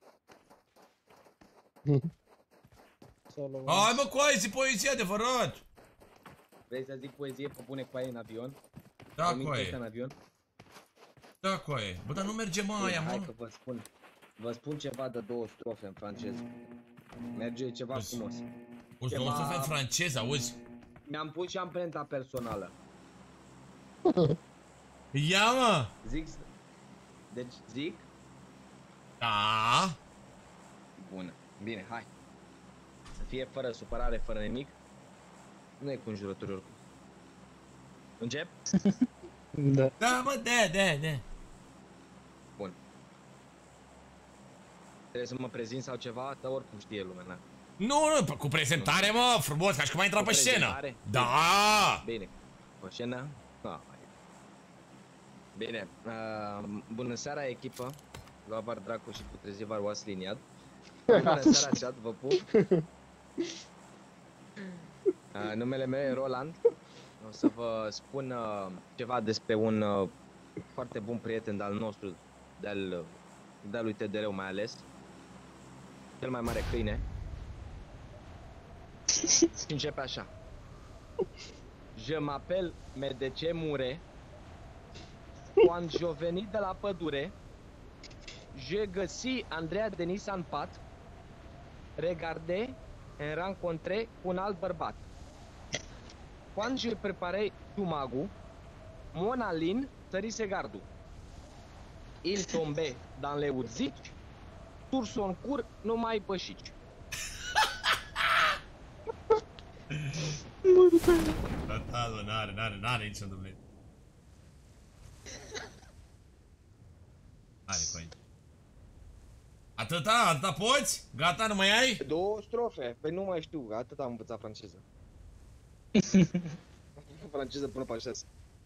Hai mă, coaie, zi poezie, adevărat! Vrei să zic poezie pe bune coaie în avion? Da, coaie. În avion? Da, coaie. Bă, dar nu merge mă aia, mă. Hai că vă spun. Vă spun ceva de două strofe în franceză. Merge ceva frumos. Uzi, două strofe în franceză, auzi? Mi-am pus și amprenta personală. Ia, mă! Zic... Deci zic... Da. Bună. Bine, hai. Să fie fără supărare, fără nimic. Nu e cu înjurături oricum. Încep? Da. Da, mă, da, da, da. Bun. Trebuie să mă prezint sau ceva, dar oricum știe lumea, na. Nu, nu, cu prezentare, mă, frumos, ca și cum ai intrat pe scenă. Da! Bine. Pe scenă? Da. Bine. Uh, bună seara, echipă. Luavar Dracu și Putrezivar oas liniat. Bună seara, chat, vă pup. Uh, numele meu e Roland. O să vă spun uh, ceva despre un uh, foarte bun prieten de-al nostru, de-al de lui T D R mai ales. Cel mai mare câine. Și începe așa. Je m'appelle Medece Mure. Quand je venit de la pădure, je găsi Andreea Denis în pat. Regardé et rencontré cu un alt bărbat. Quand je préparais stomagu, mon Alin sărise gardul. Il tombe dans les urzici, sur son cur numai pășici. Da, da, n-are, n-are, n-are nicio dublă. Hai, coi. Atâta? Atâta poți? Gata, nu mai ai? Două strofe, păi nu mai știu, atât am învățat franceză. Franceză până pe șase.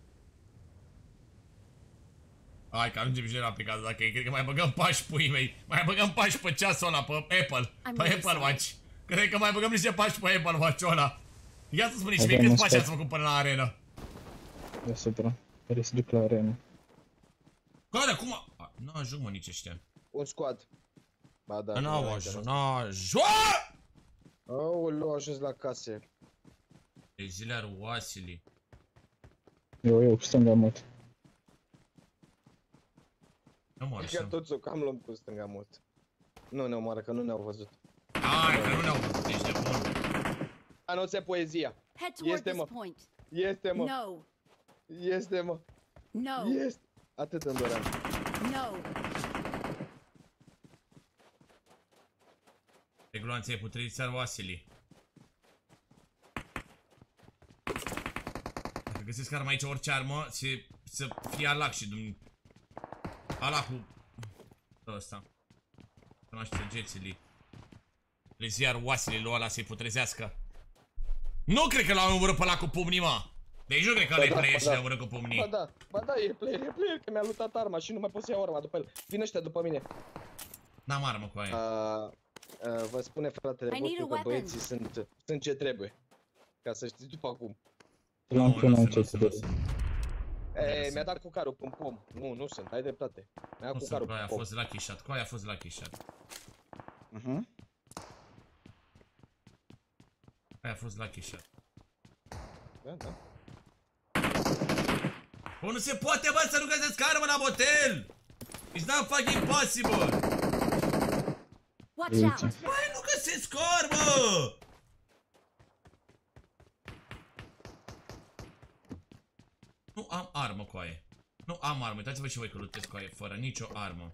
Hai că ajungem și noi la aplicație, dacă e, cred că mai băgăm pași puii mei. Mai băgăm pași pe ceasul ăla, pe Apple. Pe Apple Watch. Cred că mai băgăm niște pași pe Apple Watch-ul ăla. Ia să spune și mie câți pași ați făcut până la arenă. Deasupra, care se duc la arenă. Care, acum? Nu ajung mă nici ăștia. Un squad. Ba da. N-au ajuns, n-au ajuns. Aoleu, au ajuns la case. Exilar Wasili. Eu, eu, cu stânga mult. Nu mor, Că sunt. toți o cam luăm cu stânga mult. Nu ne omoară, că nu ne-au văzut. Ai, că nu ne-au văzut, ești de bun. Anunțe poezia. Head toward Este, this mă. point. Este, mă. No. Este, mă. No. Este. Atât îmi doream. No. Regluanțe cu Exilar Wasili. Dacă găsesc arma aici, orice armă, să, să fie alac și dum... Alacul ăsta. Cunoaște săgețile. Exilar Wasili lui ăla să-i putrezească. Nu cred că l-au omorât pe ăla cu pumnii, mă. Deci nu cred că ăla-i player și l-au omorât cu pumnii. Ba da, ba da, e player, e player, că mi-a luat arma și nu mai pot să iau arma după el. Vine ăștia după mine. N-am armă cu aia. Uh, uh, vă spune fratele I need vostru a că weapon. băieții sunt, sunt ce trebuie. Ca să știți după acum. L-am Nu, până nu în sunt, ce nu să sunt. E, mi-a dat cu carul pe pom. Nu, nu sunt, ai dreptate. Mi-a dat Nu cu sunt, carul cu aia pe a pom. fost lucky shot, cu aia a fost lucky shot. Mhm. Aia a fost lucky shot. Da, da. Bă, nu se poate, bă, să nu găsesc armă la motel! It's not fucking possible! Watch out. Băi, nu găsesc armă! Nu am armă cu aia. Nu am armă, uitați-vă și voi că lutesc cu aia, fără nicio armă.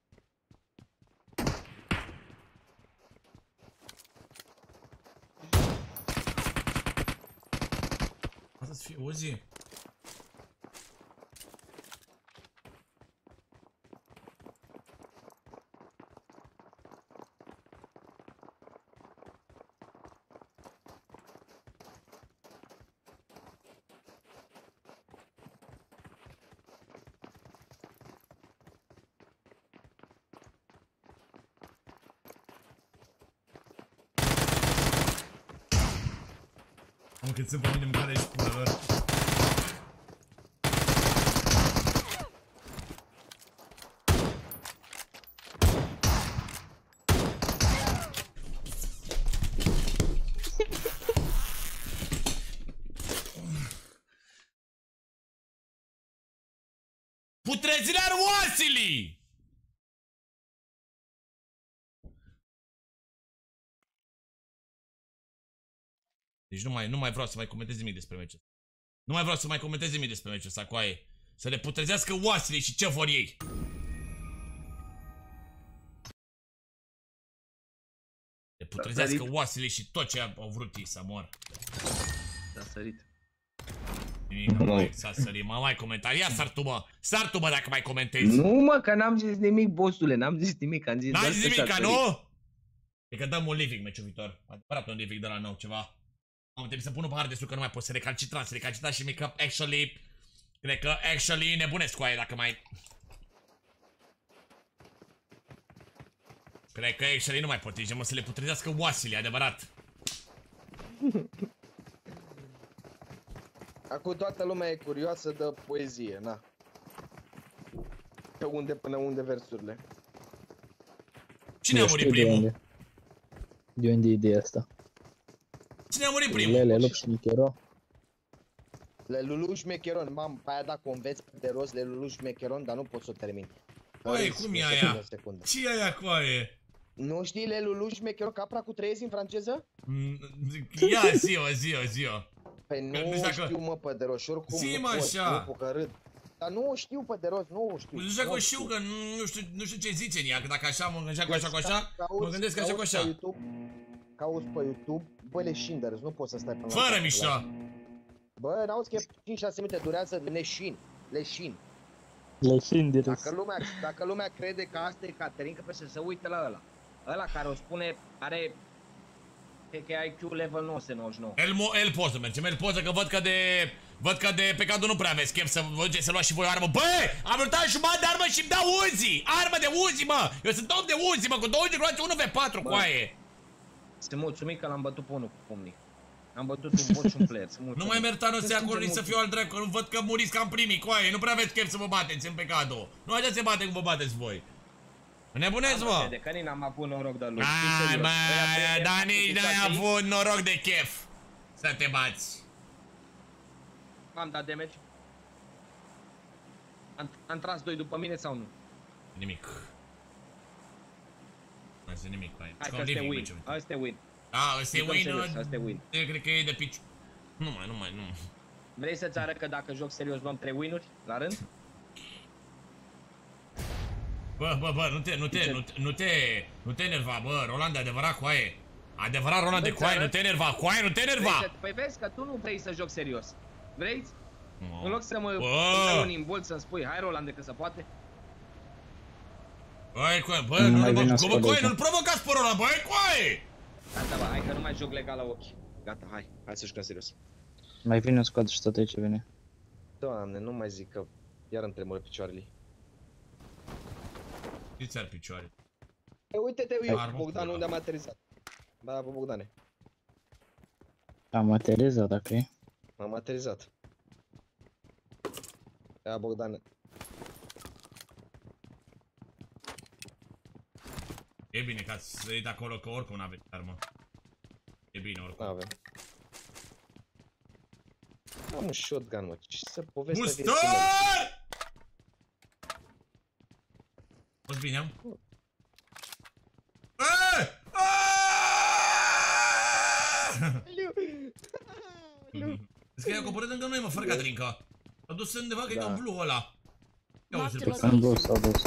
Asta să fie Uzi? Am cât sunt pe mine mâncare și pula lor. Putrezilar Wasili! Deci nu mai, nu mai vreau să mai comentez nimic despre meciul. Nu mai vreau să mai comentez nimic despre meciul ăsta, coaie. Să le putrezească Wasili și ce vor ei. Le putrezească Wasili și tot ce au vrut ei să mor. S-a sărit. Nimic, nu mai s-a sărit, mă mai comentarii. Ia sar tu, mă, sar tu, mă, dacă mai comentezi. Nu, mă, că n-am zis nimic, bossule, n-am zis nimic, am zis N-ai zis nimic, ca nu? E că dăm un living meciul viitor. Adevărat un living de la nou, ceva. Am trebuie să pun un pahar de suc, că nu mai pot să recalcitram, să recalcitram și make-up, actually. Cred că actually nebunesc cu aia dacă mai... Cred că actually nu mai pot, deci mă să le putrezească Wasili, adevărat. Acum toată lumea e curioasă de poezie, na. Pe unde până unde versurile. Cine a Eu murit știu de primul? unde. De unde e ideea asta? Cine a murit primul? Lele, lup și Michero. Le Lulu Șmecheron, mam, pe aia dacă o înveți de rost, Le Lulu Șmecheron, dar nu pot să o termin. Băi, cum e aia? Ce e aia, coaie? Nu știi Le Lulu Șmecheron, capra cu trei în franceză? Ia, zi-o, zi-o, zi-o. Păi nu nu știu dacă- știu, mă, pe de rost, și oricum Zi-mă nu pot, așa. nu pot, că râd. Dar nu o știu pe de rost, nu o știu. Nu știu dacă o știu, că nu, nu, știu, nu știu ce zice în ea, că dacă așa mă gândeam cu așa cu așa, Cauți- mă gândesc că așa cu cauți așa. pe YouTube, cauți pe YouTube, bă, le Shinders, nu poți să stai până la Fără capăt, mișto. la- Bă, n-auzi că e cinci șase minute durează leșin, leșin. Leșin direct. Dacă lumea, dacă lumea crede că asta e Caterin, că pe să se uite la ăla. Ăla care o spune, are, cred că e I Q level nouă sute nouăzeci și nouă. El, mo- el poți să mergem, el poți că văd că de... Văd că de pecadul nu prea aveți chef să vă duceți să luați și voi o armă. Bă, am luat jumătate de armă și îmi dau Uzi! Armă de Uzi, mă! Eu sunt om de Uzi, mă, cu douăzeci de unu V patru cu aie. Sunt mulțumit că l-am bătut pe unul cu pumnii. Am bătut un bot și un player, sunt mulțumit. Nu mai merita nu Sunt să acolo sincer nici să fiu al dracu, că nu văd că muriți cam primii cu aie. Nu prea aveți chef să vă bateți în pecadul. Nu așa se bate cum vă bateți voi. Nebunezi, mă! De că n-am avut noroc de lui. Ai, bă, dar nici n-ai avut noroc de chef să te bați. Am dat damage. Am, am tras doi după mine sau nu? Nimic. Nu este nimic pe aici. Hai că ăsta e win. Ăsta e win. Da, ăsta e win. Ăsta e win. Eu cred că e de piciu. Nu mai, nu mai, nu. Vrei să-ți arăt că dacă joc serios luăm trei win-uri la rând? Bă, bă, bă, nu te, nu te, nu te, nu te, nu te enerva, bă, Roland de adevărat coaie. Adevărat Roland de coaie, nu te enerva, coaie, nu te enerva. Păi vezi că tu nu vrei să joc serios. Vrei? No. În loc să mă dai un imbol să-mi spui, hai Roland, că se poate. Băi, coaie, bă, nu, nu, bă, coaie, nu-l provocați pe Roland, băi, coaie! Gata, bă, hai că nu mai joc legal la ochi. Gata, hai, hai să jucăm serios. Mai vine un squad și tot aici vine. Doamne, nu mai zic că iar îmi tremură picioarele. Ce-ți ar picioare? E, uite-te, eu, Bogdan, unde am aterizat. Da, pe Bogdane. Am aterizat, dacă e. M-am aterizat. Ia, Bogdane. E bine că ați sărit acolo, că oricum n-aveți armă. E bine, oricum. N-avem. Am un shotgun, mă, ce să povestea vieții mele. Booster! O-ți bine, am? Eee! Zici că i-a coborât lângă noi, mă, fără Catrinca. S-a dus undeva, că e ca în blue ăla. Ia uite-l pe ăsta. În blue s-a dus.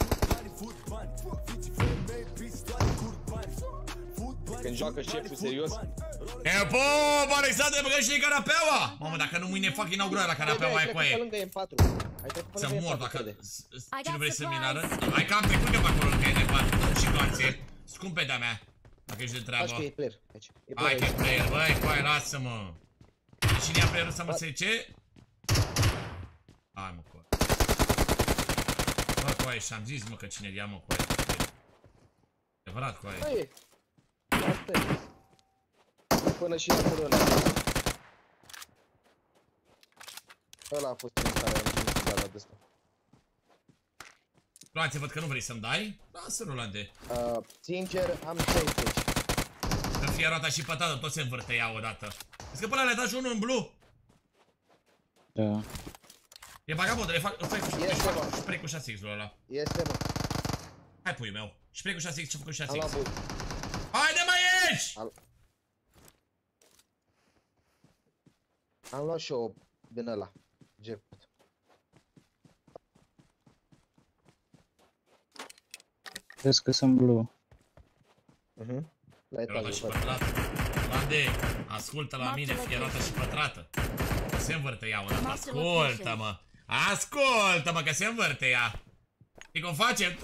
Când joacă șeful serios. E, pop, Alexandre, băgă și canapeaua! Mamă, dacă nu mâine fac inaugurarea canapeaua aia cu aia. Să mor dacă... Cine vrei să-mi minară? Hai că am trecut eu pe acolo lângă E N patru și gloanțe. Scumpe de-a mea. Dacă ești de treabă. Hai că e player. Hai că e player, băi, coaie, lasă-mă. Cine ia playerul să mă sece? Hai, mă, coaie. Bă, coaie, și-am zis, mă, că cine ia, mă, coaie. Adevărat, coaie. Hai, asta e. Până și acolo ăla. Ăla a fost în care am zis de la despa. Gloanțe, văd că nu vrei să-mi dai? Lasă, Rolande. Uh, sincer, am șaizeci. Că fie roata și pătată, tot se învârtăia odată. Vezi că pe ăla le-a dat și unul în blue. Da. E vagabond, le fac, îl fac Este, mă. spray cu șase X-ul ăla. Este, mă. Hai, puiul meu. Spray cu șase X și-a făcut șase Am X. luat bui. Haide, mai ieși! Am... Am luat și eu din ăla. Jackpot. Crezi că sunt blue. Mhm. La Fierota și etajul ăsta. pătrată. Lande, ascultă la mine, fierota și pătrată. Că se învârte ea odată. Ascultă-mă. Ascultă-mă că se învârte ea. Știi cum face?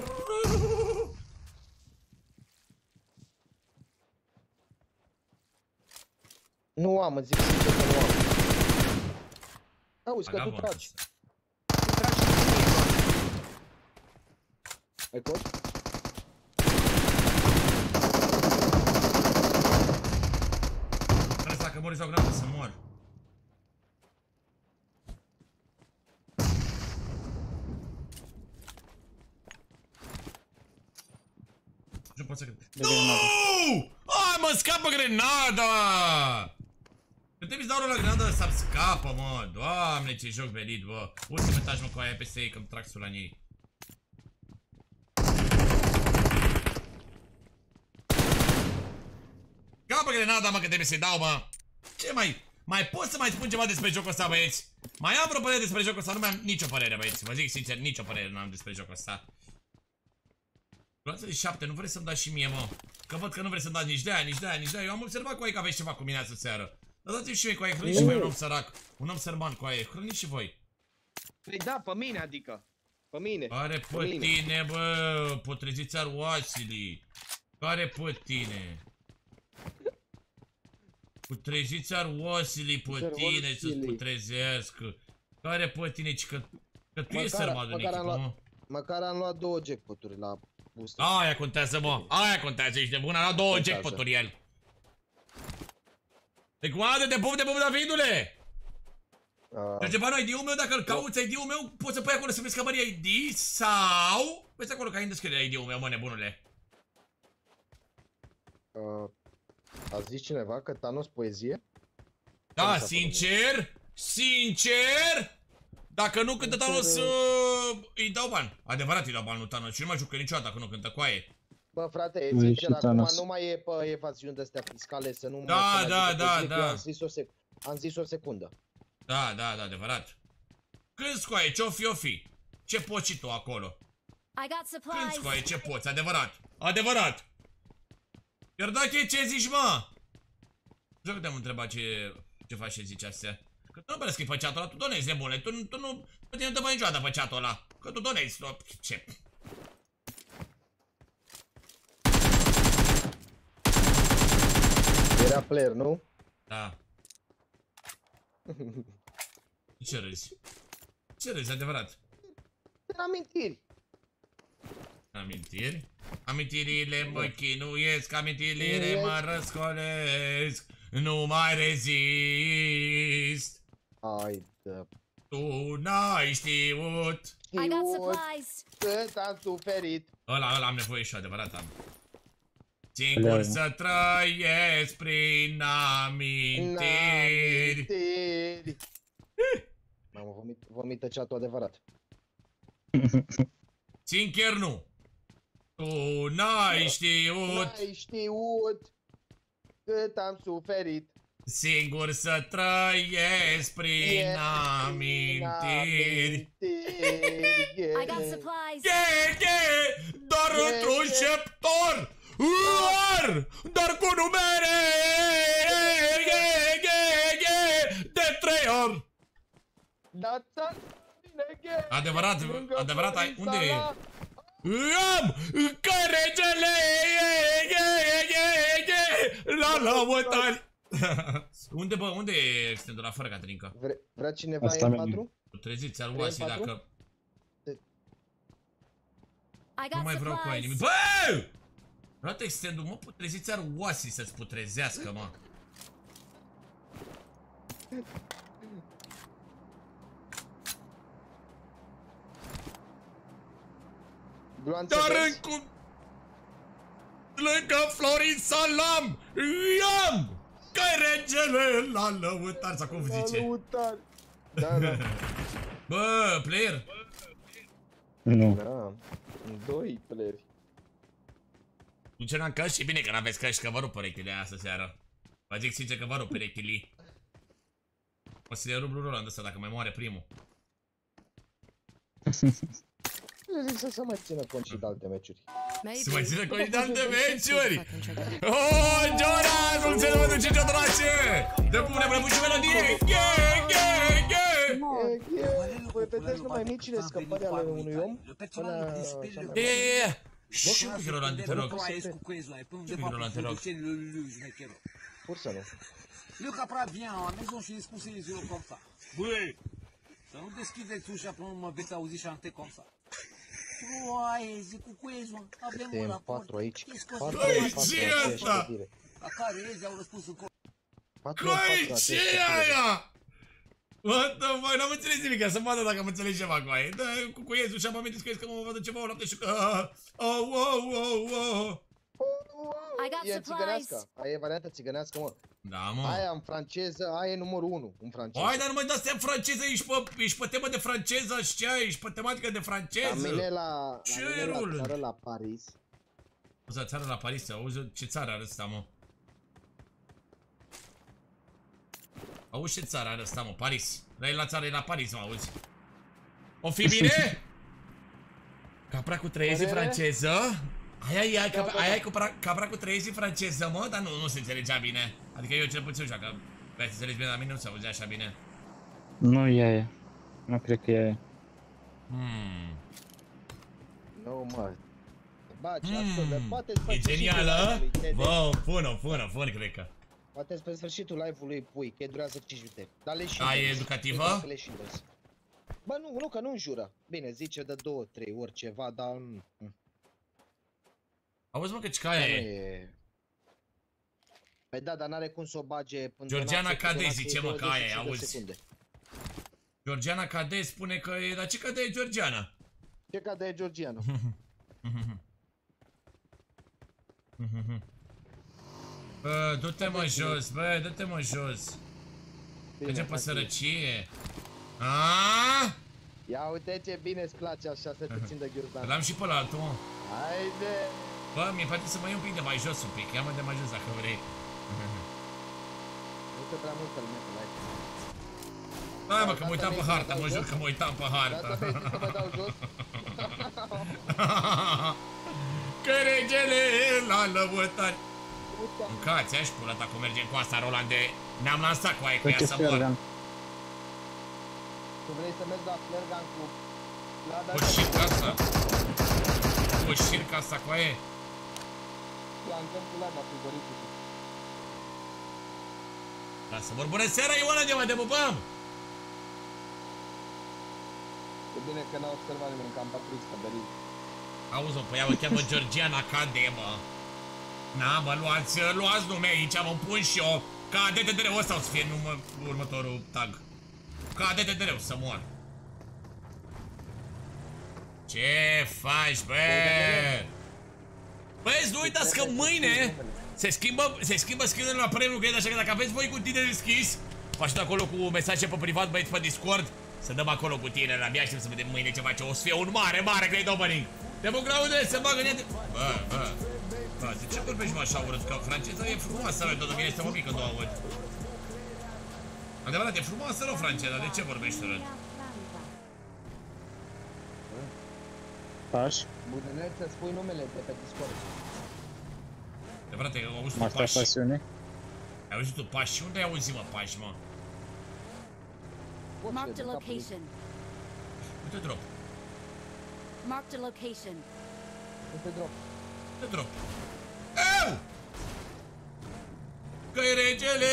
Nu am, îți zic sincer că nu am. Auzi că tu Vagabond. tragi. Ai cost? Trebuie să dacă mori sau granată să mor. Nu pot să cred. Nu! Ai, mă, scapă grenada! Că trebuie să dau la grenada să-mi scapă, mă. Doamne, ce joc venit, bă. Ultimul etaj, mă, cu aia peste ei, că-mi trag sul la ei. Scapă grenada, mă, că trebuie să-i dau, mă. Ce mai... Mai pot să mai spun ceva despre jocul ăsta, băieți? Mai am vreo părere despre jocul ăsta? Nu mai am nicio părere, băieți. Vă zic sincer, nicio părere nu am despre jocul ăsta. Luați de șapte, nu vrei să-mi dați și mie, mă. Că văd că nu vrei să-mi dați nici de aia, nici de aia, nici de aia. Eu am observat cu aia că aveți ceva cu mine astă seară. Dar dați-mi și mie cu aia, hrăniți și voi un om sărac. Un om sărman cu aia, hrăniți și voi. Păi da, pe mine adică. Pe mine. Care pe, pe tine, bă, potreziți aroasilii. Care pe tine? Putreziți aroasilii pe tine să-ți putrezească. Care pe tine, ci că, că tu ești sărmanul în echipă, mă. Măcar am luat două jackpoturi la booster. Aia contează, mă, aia contează, ești de bun, am luat două jackpoturi el. De coadă, de puf, de puf, Davidule! Deci, bă, nu, I D-ul meu, dacă îl cauți I D-ul meu, poți să pui acolo să vezi că mări I D sau Păi acolo că ai în descrierea I D-ul meu, mă, nebunule. Uh, a zis cineva că Thanos poezie? Da, sincer, sincer, dacă nu cântă Thanos, uh, îi dau bani. Adevărat îi dau bani lui Thanos și nu mai jucă niciodată dacă nu cântă coaie. Bă, frate, e Nu e sincer, și acum Thanos. nu mai e pe evaziuni de-astea fiscale, să nu Da, mă... să mai da, zică da, pe zi, că da. eu Am zis, o sec am zis o secundă. Da, da, da, adevărat. Cânti coaie, ce-o fi, o fi. Ce poți și tu acolo? I got supplies. Cânti coaie, ce poți, adevărat. Adevărat. Iar dacă e ce zici, mă? Nu te-am întrebat ce, ce faci și zici astea. Că tu nu prea scrii pe chat-ul ăla, tu donezi, nebune. Tu, tu nu, pe tine nu te faci niciodată pe chat-ul ăla. Că tu donezi, tu, ce? Era player, nu? Da. Ce râzi? Ce râzi, adevărat? Era amintiri. Amintiri? Amintirile mă chinuiesc, amintirile mă răscolesc. Nu mai rezist. Ai de... Tu n-ai știut. I got Știut supplies. cât am suferit. Ăla, ăla am nevoie și adevărat am. Singur să trăiesc prin amintiri. Amintiri. Mamă, vomit, vomită chat-ul adevărat. Sincer nu. Tu n-ai știut. N-ai știut cât am suferit. Singur să trăiesc prin E, amintiri. I got supplies. Ghe, ghe, doar Ghe, într-un ghe. șeptor. Doar, doar cu numere. Ghe, ghe, ghe, de trei ori. Da-ța bine, ghe. Adevărat, Lângă adevărat, ai, unde e? Florisa Am, că regele, ghe, ghe, ghe, la lăutari. Unde, bă, unde e extendul ăla fără Caterinca? Vre, vrea cineva Asta M mi-e. patru? Treziți al oasii patru? dacă I nu got mai vreau cu aia nimic. supplies. Bă! Vreau extendul, mă, putreziți ar oasii să-ți putrezească, mă. Gloanțe Dar verzi? încă... Lângă Florin Salam i-am! Că-i regele la lăutar, sau cum zice? Salutare. Da, da. Bă, player! Nu. Da. Doi playeri. Nu ce n-am căști? E bine că n-aveți căști, că vă rup perechile astă seară. Vă zic sincer că vă rup perechile. O să le rup lui Roland ăsta dacă mai moare primul. Le zic să se mai țină cont și de alte meciuri. Să mai țină cont de alte meciuri! Oh, Jonas! Mulțumesc pentru cinci adorace! De pune mână și melodie! Ghe, ghe, ghe! Voi vedeți numai micile scăpări ale unui om? Până... E, e, e! Și un pic, Roland, te rog. Ce pic, Roland, te rog. Pur să nu. Le capra vient à la maison și îi spuse les yeux comme ça. Băi! Să nu deschideți ușa până mă veți auzi chanter comme ça. Oaie, zic cu cuezul, avem un Tem raport. patru aici. E scos Patru de Băi, aici, patru ce e aici, asta? știre. la care ei au răspuns în cor. Patru, Coi, patru, ce aici, e știre. aia? What the fuck? N-am înțeles nimic, să vadă dacă am înțeles ceva cu aia. Da, cu cuiezul și am amintit că mă vadă ceva o noapte și că... Oh, oh, oh, oh. I got E țigănească. supplies. Aia e varianta țigănească, mă. Da, mă. Aia în franceză, aia e numărul unu în franceză. Hai, dar nu mai dați în franceză, ești pe, ești pe temă de franceză, și ce ai? Ești pe tematică de La franceză. mine la, Ce la, mine la rol? țară la Paris. Auzi, țară la Paris, auzi ce țară are ăsta, mă? Auzi ce țară are ăsta, mă? Paris. Dar e la țară, e la Paris, mă, auzi. O fi bine? Capra cu trăiezi Părere? franceză? Aia e, aia, Da, capra, da, aia da. e cu pra- capra cu trăiezi franceză, mă? Dar nu, nu se înțelegea bine. Adică eu cel puțin, că vrei să înțelegi bine, la mine nu se auzea așa bine. Nu e aia. Nu cred că e aia. Hmm. Nu, mă. Ba, ce Hmm. ascultă, poate spre E sfârșitul genială? live-ului, crede. Bă, pun-o, pun-o, pun, cred că. Poate spre sfârșitul live-ului pui, că durează cinci minute. Dar le și A, e îndrăzi. educativă? Cred că le și îndrăzi. Bă, nu, nu, că nu înjură. Bine, zice de două, trei ori ceva, dar... mm, mm, Auzi, mă, că ce nu aia e? e... Păi da, dar n-are cum să o bage în Georgiana donație, cu Cade donație zice, mă, că aia e, douăzeci și cinci de auzi. secunde. Georgiana Cade spune că e... Dar ce Cade e Georgiana? Ce Cade e Georgiana? Bă, du-te mă jos, bă, du-te mă jos. Mergem pe sărăcie. Aaaa? Ia uite ce bine îți place așa să te țin de ghiurdan. L-am și pe la altul, mă. Haide! Bă, mi-e place să mă iei un pic de mai jos un pic. Ia-mă de mai jos dacă vrei. Nu te prea mult lume pe like. Hai mă, că mă uitam pe harta, mă jur că mă uitam pe harta. Dar să să mă dau jos? Că regele la lăvătari. Mâncați, aș pula ta cum mergem cu asta, Rolande. Ne-am lansat cu aia cu ea să mor. Tu vrei să mergi la Flergan cu... Cu șirca asta. Cu șirca asta cu aia. Plancăm cu Lada frigorificul. Lasă, mor, bună seara, Ioana, de mă, te pupăm! E bine că n-a observat nimeni că am patru scăbării. Auzi, mă, păi ea o cheamă Georgiana Cade, mă. Na, mă, luați, luați nume aici, mă pun și eu. Ca D T D R-ul ăsta o să fie numă, următorul tag. Ca D T D R-ul să mor. Ce faci, bă? Băieți, nu uitați că mâine se schimbă, se schimbă skin-ul la premium grade, așa că dacă aveți voi cutiile deschis, faceți acolo cu mesaje pe privat, băieți, pe Discord, să dăm acolo cutiile, abia aștept să vedem mâine ce face. O să fie un mare, mare grade opening. Te buc, Claude, se bagă în ea de... Bă, bă, bă, de ce vorbești mă așa urât? Că franceza e frumoasă, rău, totul vine să mă pic când o aud. Adevărat, e frumoasă, rău, franceza, de ce vorbești urât? Pași? Budenet să spui numele de pe Discord. Adevărat, ai auzit tu Marta pași? pasiune? Ai auzit tu pași? Unde ai auzit, mă, pași, mă? Marked a location. Uite drop. Marked a location. Uite drop. Uite drop. Eu! Că-i regele,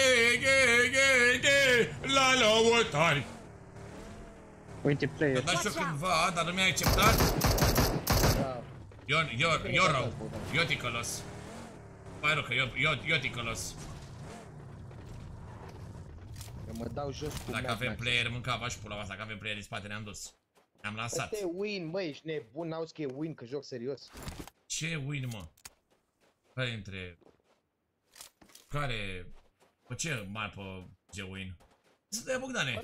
la lăutari. Uite player. Te dași eu cândva, dar nu mi-ai acceptat? Da. Eu, eu, eu rău. Eu ticălos. Mai rău că eu, eu, eu ticălos. Că mă dau jos cu Dacă avem player, mâncava și pula asta, dacă avem player din spate, ne-am dus. Ne-am lansat. Asta e win, măi, ești nebun, n-auzi că e win, că joc serios. Ce win, mă? Care dintre... Care... Pe ce mapă ce win? Să dea Bogdane.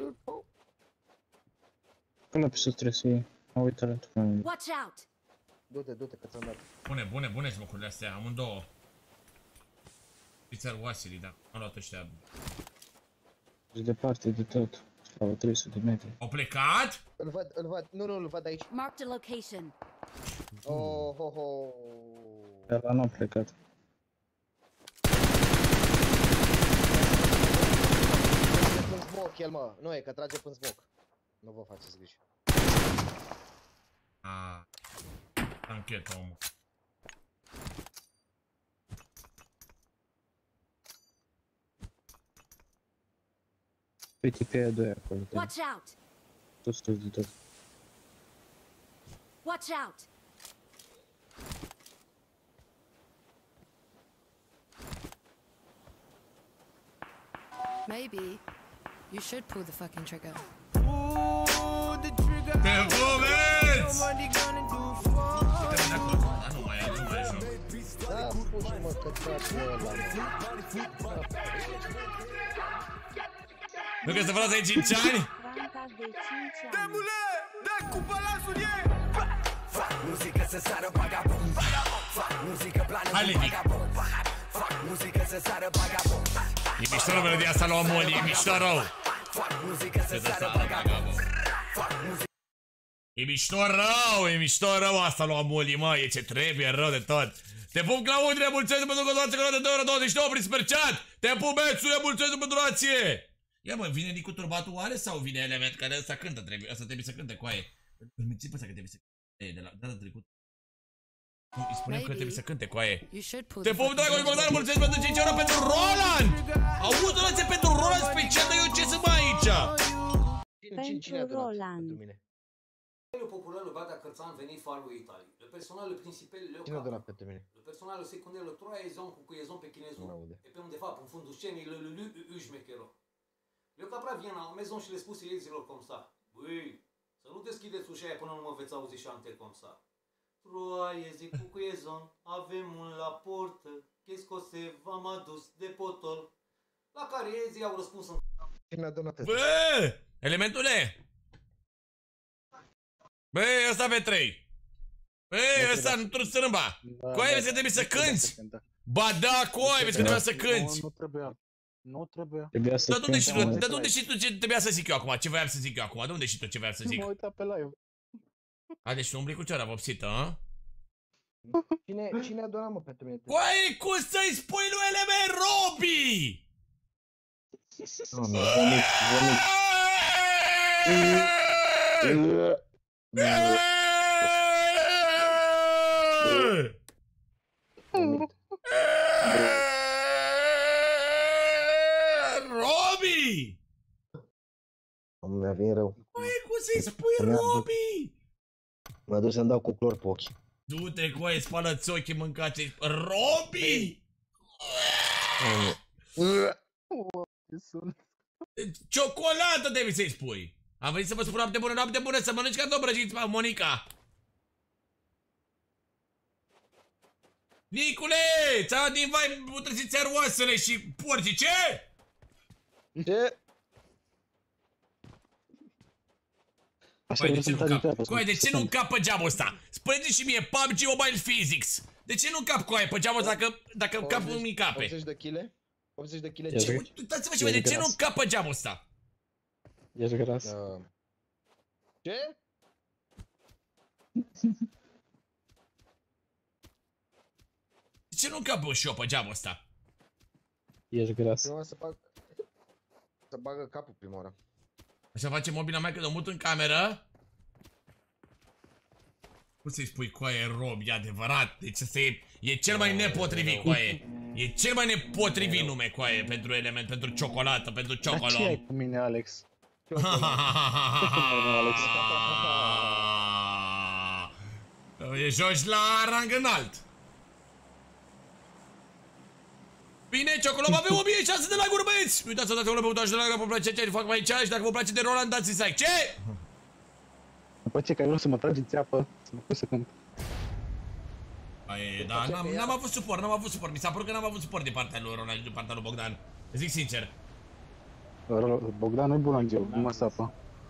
Până pe sus trebuie să iei. Mă uit talentul meu. Watch out! Du-te, du-te, că ți-am dat. Bune, bune, bune smocurile astea, amândouă. Pizza Wasili, da. Am luat ăștia. De departe de tot. La trei sute de metri. Au plecat? Îl văd, îl văd, nu, nu, îl văd aici. Marked a location. Oh, ho, ho. Dar ăla nu a plecat. Trage până smoke el, mă. Nu e, că trage până smoke. Nu vă faceți griji. Aaaa. Anchetă, omul. Uite pe aia doi acolo. Watch out! Tot sus de tot. Watch out! Maybe you should pull the fucking trigger. Te vomeți! Uite-mă de acolo, dar nu mai e, nu mai e joc. Da, puși-mă, că trage ăla, mă. Nu că să vreau să ai cinci ani? Demule, dă cu balansul e! Fac muzică să sară vagabond. Fac muzică plană cu vagabond. Fac muzică să sară vagabond. E mișto rău melodia asta lui Omul, e mișto rău. Fac muzică să sară vagabond. Fac muzică. E mișto rău, e mișto rău asta lui Omul, mă, e ce trebuie rău de tot. Te pup, Claudiu, mulțumesc pentru donație, că de douăzeci și nouă prin super chat. Te pup, Bețule, mulțumesc pentru donație. Ia mă, vine Nicu Turbatul oare sau vine Element? Care ăsta cântă, trebuie, ăsta trebuie să cânte cu aia. Îl minți pe ăsta că trebuie să cânte de la data trecută. Nu, îi spunem că trebuie să cânte cu aia. Te pup, dragul Bogdan, mulțumesc pentru cinci euro pentru Roland! Auzi donație pentru Roland special, dar eu ce să mă aici? Pentru Roland. Le populaire Bada Cărțan veni farul Italii. Le personale principal le Cine a donat pentru mine? Le personale secundaire le trois exemple cu cuiezon pe chinezul. Et puis de fapt, în fundul scenei, le lulu u șmechero. Le capra vin la maison și le spus iezilor cum ça. Băi, să nu deschideți ușa aia până nu mă veți auzi șante cum ça. Troaie, zic cu cuiezon, avem un la portă, Chescose v-am adus de potol, la care ezi au răspuns în... Bă, elementule! Bă, ăsta pe trei. Bă, ăsta nu trebuie să strâmba. Coaie, vezi că trebuie să cânti. Ba da, coaie, vezi că trebuia să cânti. Nu trebuia. Nu trebuia. Trebuia să Dar unde și tu, cânti. dar unde și tu ce trebuia să zic eu acum? Ce voiam să zic eu acum? De unde și tu ce voiam să zic? M-am uitat pe live. A, deci tu umbli cu ceara vopsită, a? Cine, cine a donat, mă, pentru mine? Coaie, cum să-i spui lui Element Robi? Doamne, vomit, vomit. Robi! Mi-a venit rău. Coaie, cum să-i spui Robi? Mă duc să-mi dau cu clor pe ochi. Du-te, coaie, spală-ți ochii, mâncați. Robi! Ciocolată trebuie să-i spui. Am venit să vă spun noapte bună, noapte bună, să mănânci ca dobrăgiți, Monica. Nicule, ți-am dat din vai putrăziți oasele și porci, ce? Ce? Coaie, de ce nu cap? Coaie, de ce nu cap pe geamul ăsta? Spune-te și mie, P U B G Mobile Physics. De ce nu cap, coaie, pe geamul ăsta, dacă, dacă cap mi cape? optzeci de kg? optzeci de kg? Uitați-vă și voi, de ce nu cap pe geamul ăsta? Ești gras. Ce? De ce nu cap și eu pe geamul ăsta? Ești gras. Prima să bag... Să bagă capul prima oară. Așa face mobila mea când o mut în cameră. Cum să-i spui, coaie, Rob, e adevărat. Deci ăsta e, e cel mai nepotrivit, coaie. E cel mai nepotrivit nume, coaie, pentru element, pentru ciocolată, pentru ciocolom. Dar ce ai cu mine, Alex? E joci la rang înalt. Bine, ciocolom, avem o mie șase sute de like-uri, băieți! Nu uitați să dați acolo pe butonul de like dacă vă place ce fac aici și dacă vă place de Roland, dați like. Ce? Îmi place că ai vrut să mă tragi în țeapă, să mă pui să cânt. Păi, da, n-am avut suport, n-am avut suport. Mi s-a părut că n-am avut suport din partea lui Ronald și din partea lui Bogdan. Zic sincer. Bogdan nu-i bun la geu, nu mă sapă.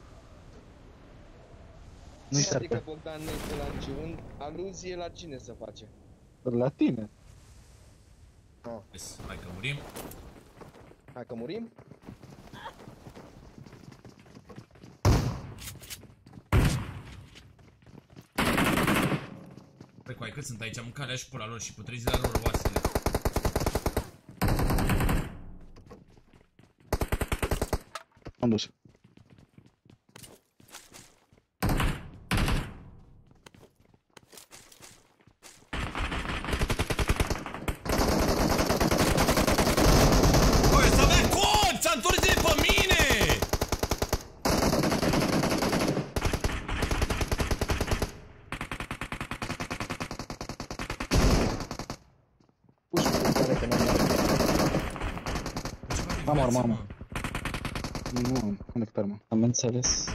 Nu-i Ce adică sartă. Bogdan nu este la Giun? Aluzie la cine să face? La tine. Hai că murim. Hai că murim? Păi, coai, cât sunt aici? Am calea și pula lor și putrezirea lor oasele. Am dus. Băi, să avea cod! S-a întors de pe mine! Am armă, mamă. Nu am conectar, mă. Am înțeles.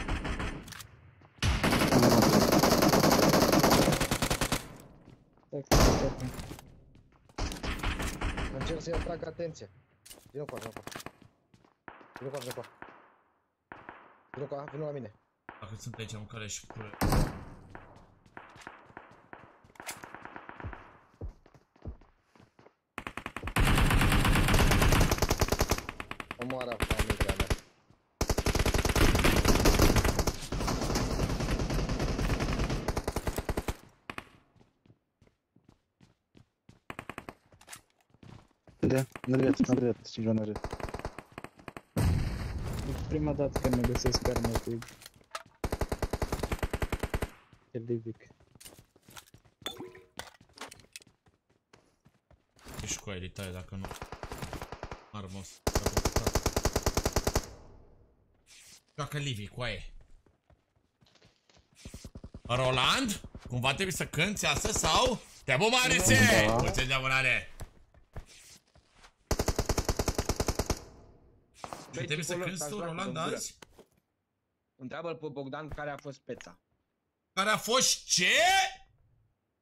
Încerc să-i atrag atenția. Vino cu vino cu Vino cu vino cu Vino cu vino la mine. Dacă sunt aici, am calea și pula. Omoară familia mea. De, în drept, în drept, cinci în drept. E prima dată când mă găsesc armă cu Elivic. Ești cu aia tale dacă nu. Armos. Joacă Livi cu aia. Roland? Cumva trebuie să cânti asta sau? Te bă, Marice! Da. Mulțumesc de abonare! Și trebuie să cânti tu, Roland, azi? Întreabă-l pe Bogdan care a fost speța. Care a fost ce?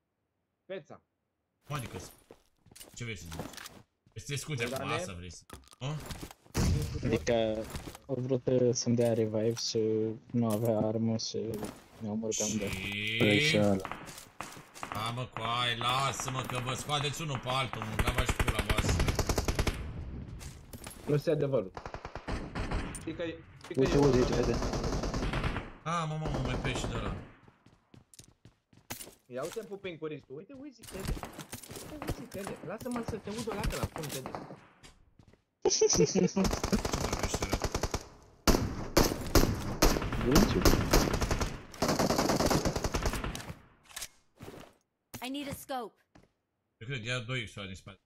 Feța. Adică, ce vrei să zici? Să te scute cu asta vrei să... Adică au vrut să-mi dea revive și nu avea armă și mi-au omorât pe amândoi. Și... Da, mă, coai, lasă-mă că vă scoateți unul pe altul, mâncava-și pula voastră. Nu se adevărul. Știi că... Uite, uite, uite, vede. A, mă, mă, mă, mai pești de ăla. Ia uite-mi pupencoristul, uite, uite, Tede. Uite, uite, Tede, lasă-mă să te aud o lată la fund, Tede. I need a scope. Eu cred că ia doi X-uri din spate.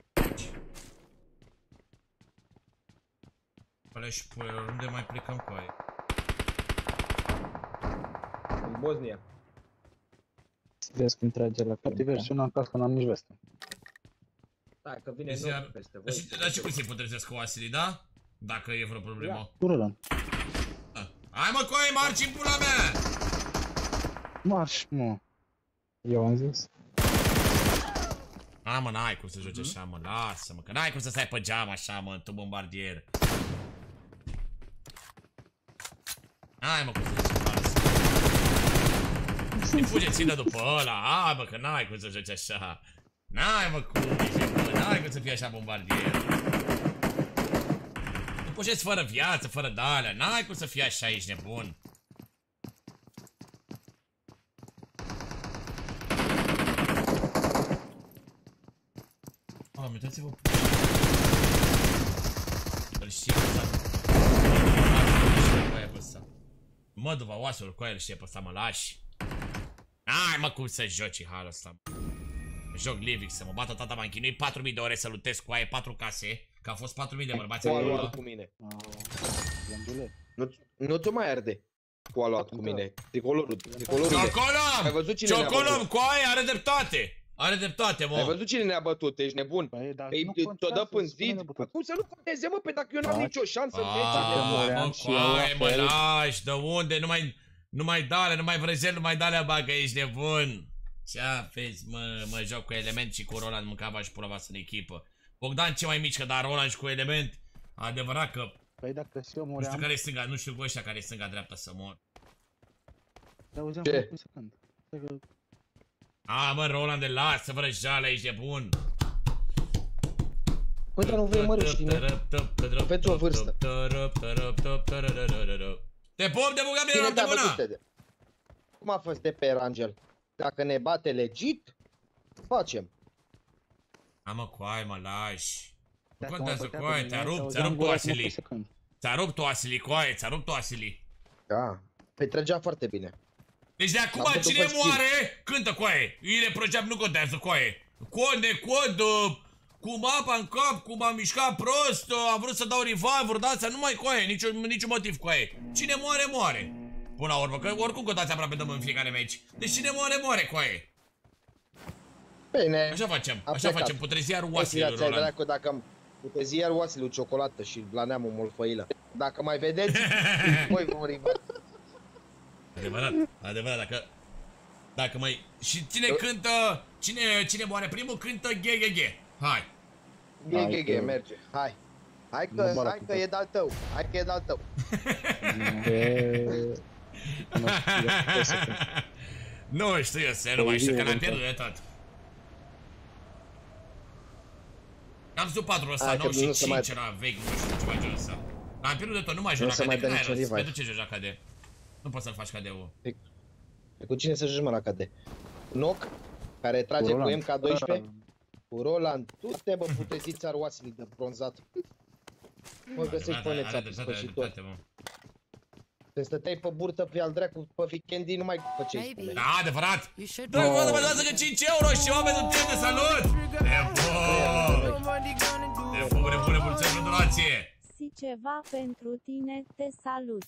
Alea și puielor, unde mai plecăm cu aia? În Bosnia. Vezi cum trage la Poate versiunea în caz că n-am nici vestă. Da, că vine nou peste voi. Dar ce cum se putrezesc cu Vasily, da? Dacă e vreo problemă. Ură. Hai mă, coi, marci în pula mea! Marș, mă. Eu am zis. A, mă, n-ai cum să joci așa, mă, lasă-mă, că n-ai cum să stai pe geam așa, mă, tu bombardier. N-ai, mă, cum să joci așa. Îi fuge țină după ăla, a, bă, că n-ai cum să joci așa. N-ai, mă, cum, bă, n-ai cum să fii așa bombardier. Nu pușeți fără viață, fără de-alea, n-ai cum să fii așa, ești nebun. Oh, uitați-vă. Îl știe pe ăsta. Mă, duva oasul cu aia îl știe pe ăsta, mă lași. Ai, mă, cum să joci halul ăsta. Joc Livix, să mă bată tata, m-am chinuit patru mii de ore să lutez cu aia patru case. Că au fost patru mii de bărbați acolo. Cu mine. Nu ți-o mai arde. Cu a luat cu mine. Tricolorul. Tricolorul. Ai văzut cine ne-a bătut? Ciocolom, cu aia are dreptate. Are dreptate, mă. Ai văzut cine ne-a bătut? Ești nebun? Păi te-o dă pânzit. Cum să nu conteze, mă? Pe dacă eu n-am nicio șansă în viață. Mă, coai, mă, lași. De unde? Nu mai... Nu mai dale, nu mai vrăjel, nu mai dale, bă, că ești nebun. Ce-a vezi, mă, mă joc cu element și cu Roland, mâncava și pula voastră în echipă. Bogdan ce mai mică, dar Roland și cu element. Adevărat că... Păi dacă și eu muream... Nu știu care e stânga, nu știu cu ăștia care e stânga-dreapta să mor. Ce? A, mă, Roland, de lasă vrăjeala, ești nebun. Păi, dar nu vrei mă răștine. Pentru o vârstă. Te pop de buga bine la mână! Cum a fost de pe Erangel? Dacă ne bate legit, facem. Amă, coai, mă lași. Nu contează, coai, te-a rupt, ți-a rupt tu, Vasily. Ți-a rupt tu, Vasily, coai, ți-a rupt tu, Vasily. Da, pe trăgea foarte bine. Deci de acum cine moare, cântă, coaie. Ile progeap nu contează, coaie. Cod, necod, cu mapa în cap, cum am mișcat prost, am vrut să dau revive-uri, de-astea, nu mai, coaie, niciun, niciun motiv, coaie. Cine moare, moare. Până la urmă, că oricum contați aproape dăm în fiecare meci. Deci cine moare, moare, coaie. Bine. Așa facem, așa facem, putreziarul Vasily, Roland. Dacă putreziarul Vasily, ciocolată și la neamul molfăilă. Dacă mai vedeți, voi vom rival. Adevărat, adevărat, dacă... Dacă mai... Și cine cântă... Cine, cine moare primul cântă G G G. Hai. G G G, merge, hai. Hai că, hai că e de-al tău, hai că e de-al tău. Nu știu eu să nu mai știu, că l-am pierdut de tot. Am văzut patru ăsta nou și cinci era vechi, nu știu ceva genul ăsta. L-am pierdut de tot, nu mai joc la K D, că n-ai rost, pentru ce joci la K D? Nu poți să-l faci K D-ul. Cu cine să joci, mă, la K D? Noc, care trage cu M K doisprezece? Cu Roland, tu te bă, putezița Vasily de bronzat. Mă găsești păneța pe sfârșitor. Te stăteai pe burtă pe al dracu, pe Vikendi, nu mai făceai spune. Da, adevărat! Dragul mă, mă dați că cinci euro și ceva pentru tine, salut! Nebun! Nebun, nebun, mulțumesc pentru donație! Si ceva pentru tine, te salut!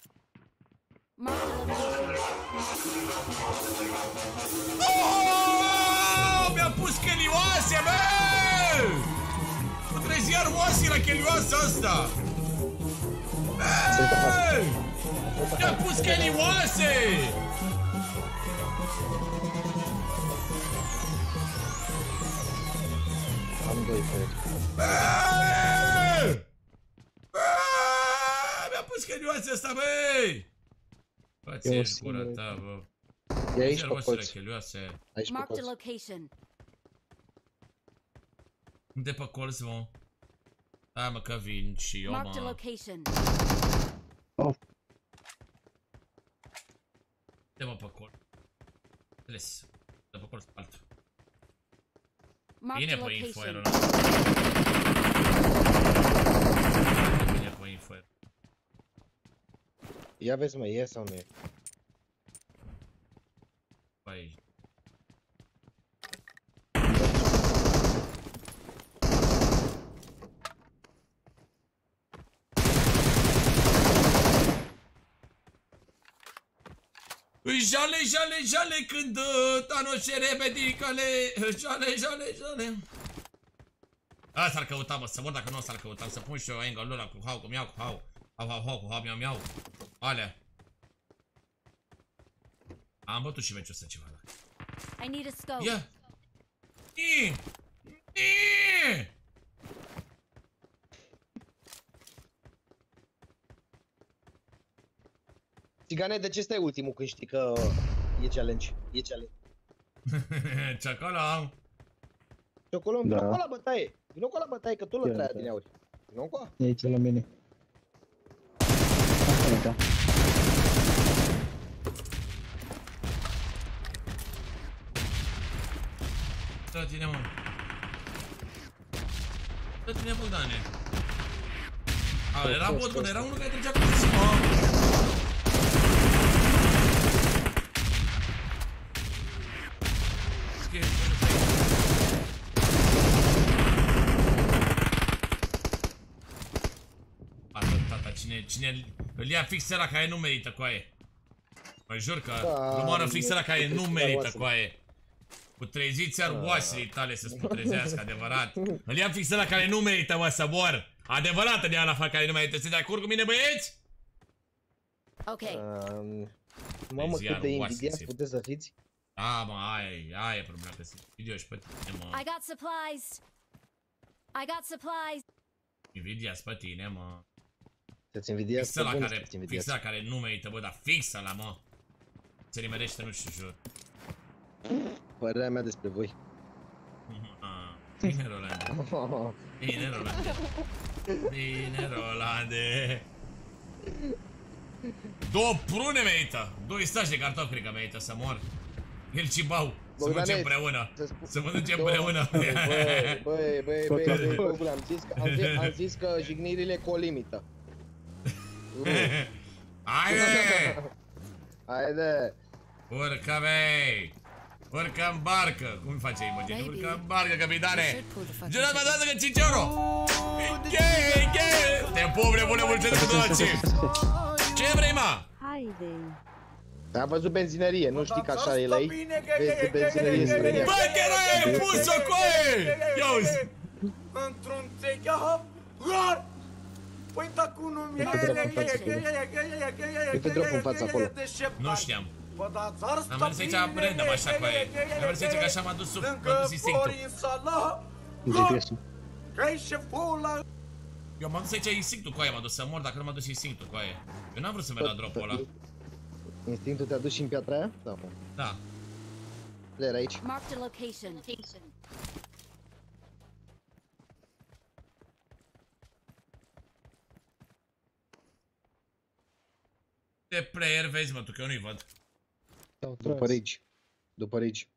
Oooo! Mi-a pus chelioase, bă! Putreziar Vasily la chelioasa asta! Mi-a pus chelioase! Amândoi, cred. Mi-a pus chelioase ăsta, băi! Bă, ți-ești gura ta, bă. E aici pe colț. Chelioase. Aici pe Marked a colț. location. Unde pe colț, mă? Hai mă că vin și eu, Marked a mă. location. Oh. De mă pe colț. Înțeles. De pe colț pe altul. Marked Bine a pe info location. ăla. Bine pe info ăla. Ia vezi, mă, e sau nu e? Băi. Îi jale, jale, jale când Thanos e repedicale. Jale, jale, jale. A, s-ar căuta, mă, să mor dacă nu s-ar căuta. Să pun și eu angle-ul ăla cu hau, cu miau, cu hau. Hau, hau, hau, cu hau, miau, miau. Alea. Am bătut și meciul ăsta ceva, da. I need a scope. Ia! Ii! Ii! Țigane, de ce stai ultimul când știi că e challenge? E challenge. Ce acolo am? Și acolo, vino cu ăla bătaie. Vino cu ăla bătaie, că tu l-o treia din auri. Vino cu ăla. E aici la mine. Da. Da, tine, mă. Da, tine, Bogdane. A, era bot, bă, era unul care trecea cu zi, mă. Atât, tata, cine, cine îl ia fix ăla care nu merită, coaie. Mă jur că îl omoară fix ăla care nu merită, coaie. Putreziți ar oasele tale să-ți putrezească, adevărat. Îl ia fix ăla care nu merită, mă, să mor. Adevărat îl ia la fac care nu merită. Sunteți de acord cu mine, băieți? Ok. Mamă, cât de invidiați puteți să fiți? Da, mă, aia e, aia e problema, că sunt video și pe tine, mă. I got supplies. I got supplies. Invidiați pe tine, mă. Te-ți invidiați fix pe ăla bun, care, te-ți invidiați. fix ăla care nu merită, bă, dar fix ăla, mă. Se nimerește, nu știu, jur. Părerea mea despre voi. Bine, Rolande. Bine, Rolande. Bine, Rolande. Două prune merită. Doi stași de cartofi, cred că merită să mor. El și Bau. Să mă ducem împreună. Să mă ducem împreună. Băi, băi, băi, băi, băi, am zis că, am zis, am zis că jignirile cu o limită. Haide! Haide! Urcă, băi! Urcă în barcă! Cum face Imogen? Urcă în barcă, capitane! Jonas, mă dați că cinci euro! Ghe, ghe! Te pup, nebune, mulțumesc de donații! Ce vrei, mă? Haide! Am văzut benzinărie, nu știi că așa e la ei? Vezi de benzinărie străină. Bă, te răi, pus-o, coaie! Ia uzi! Într-un țegea, rar! Păi da cu nu-mi E pe drop în față acolo. Nu știam. Am mers aici random așa, coaie. Am mers aici că așa m-a dus sub, m-a dus instinctul. Eu m-am dus aici instinctul, coaie, m-a dus să mor dacă nu m-a dus instinctul, coaie. Eu n-am vrut să merg la drop-ul ăla. Instinctul te-a dus și în piatra aia? Da, mă. Da. Le era aici. Marked a location. De player vezi, mă, tu, că eu nu-i văd. După Rage. După Rage.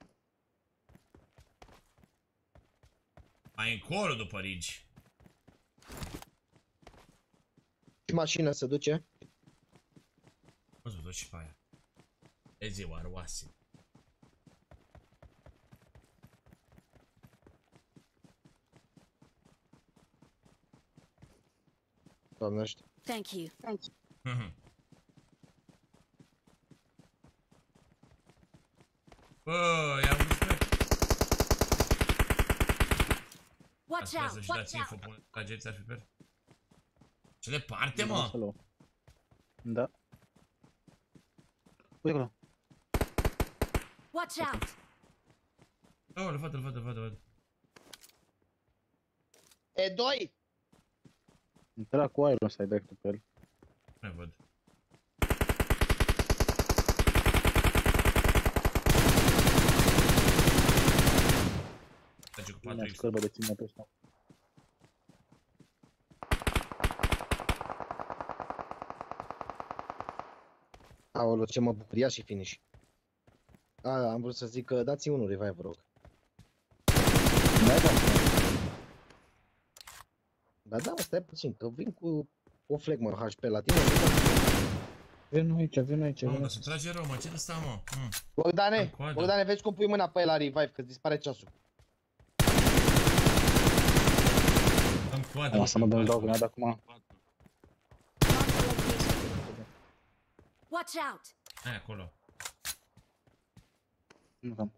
Mai încolo după Rage. Ce mașină se duce? Mă duc și pe aia. E ziua, roase. Doamnește. Thank you. Thank you. Bă, i-am văzut pe... Watch out, să-și watch dați out. info, pune trageți, ar fi per... Ce departe, mă? Da. Uite acolo. Watch out. Oh, îl văd, îl văd, îl văd, îl văd. E doi! Intra cu aerul să ai back-ul pe el. Nu văd. Trece cu patru X. Scărbă de ține pe ăsta. Aolo, ce mă bucuria și finish. A, am vrut să zic că dați-mi unul revive, vă rog. Da, da. Da, da, stai puțin, că vin cu o flegmă H P la tine. Vin aici, vin aici, Mamă, vin dar se trage rău, mă, ce de ăsta, mă? Mm. Bogdane, Bogdane, vezi cum pui mâna pe el la revive, că dispare ceasul. Am coadă. Am să mă dăm dau grenada acum. Watch out! Hai acolo. Nu am.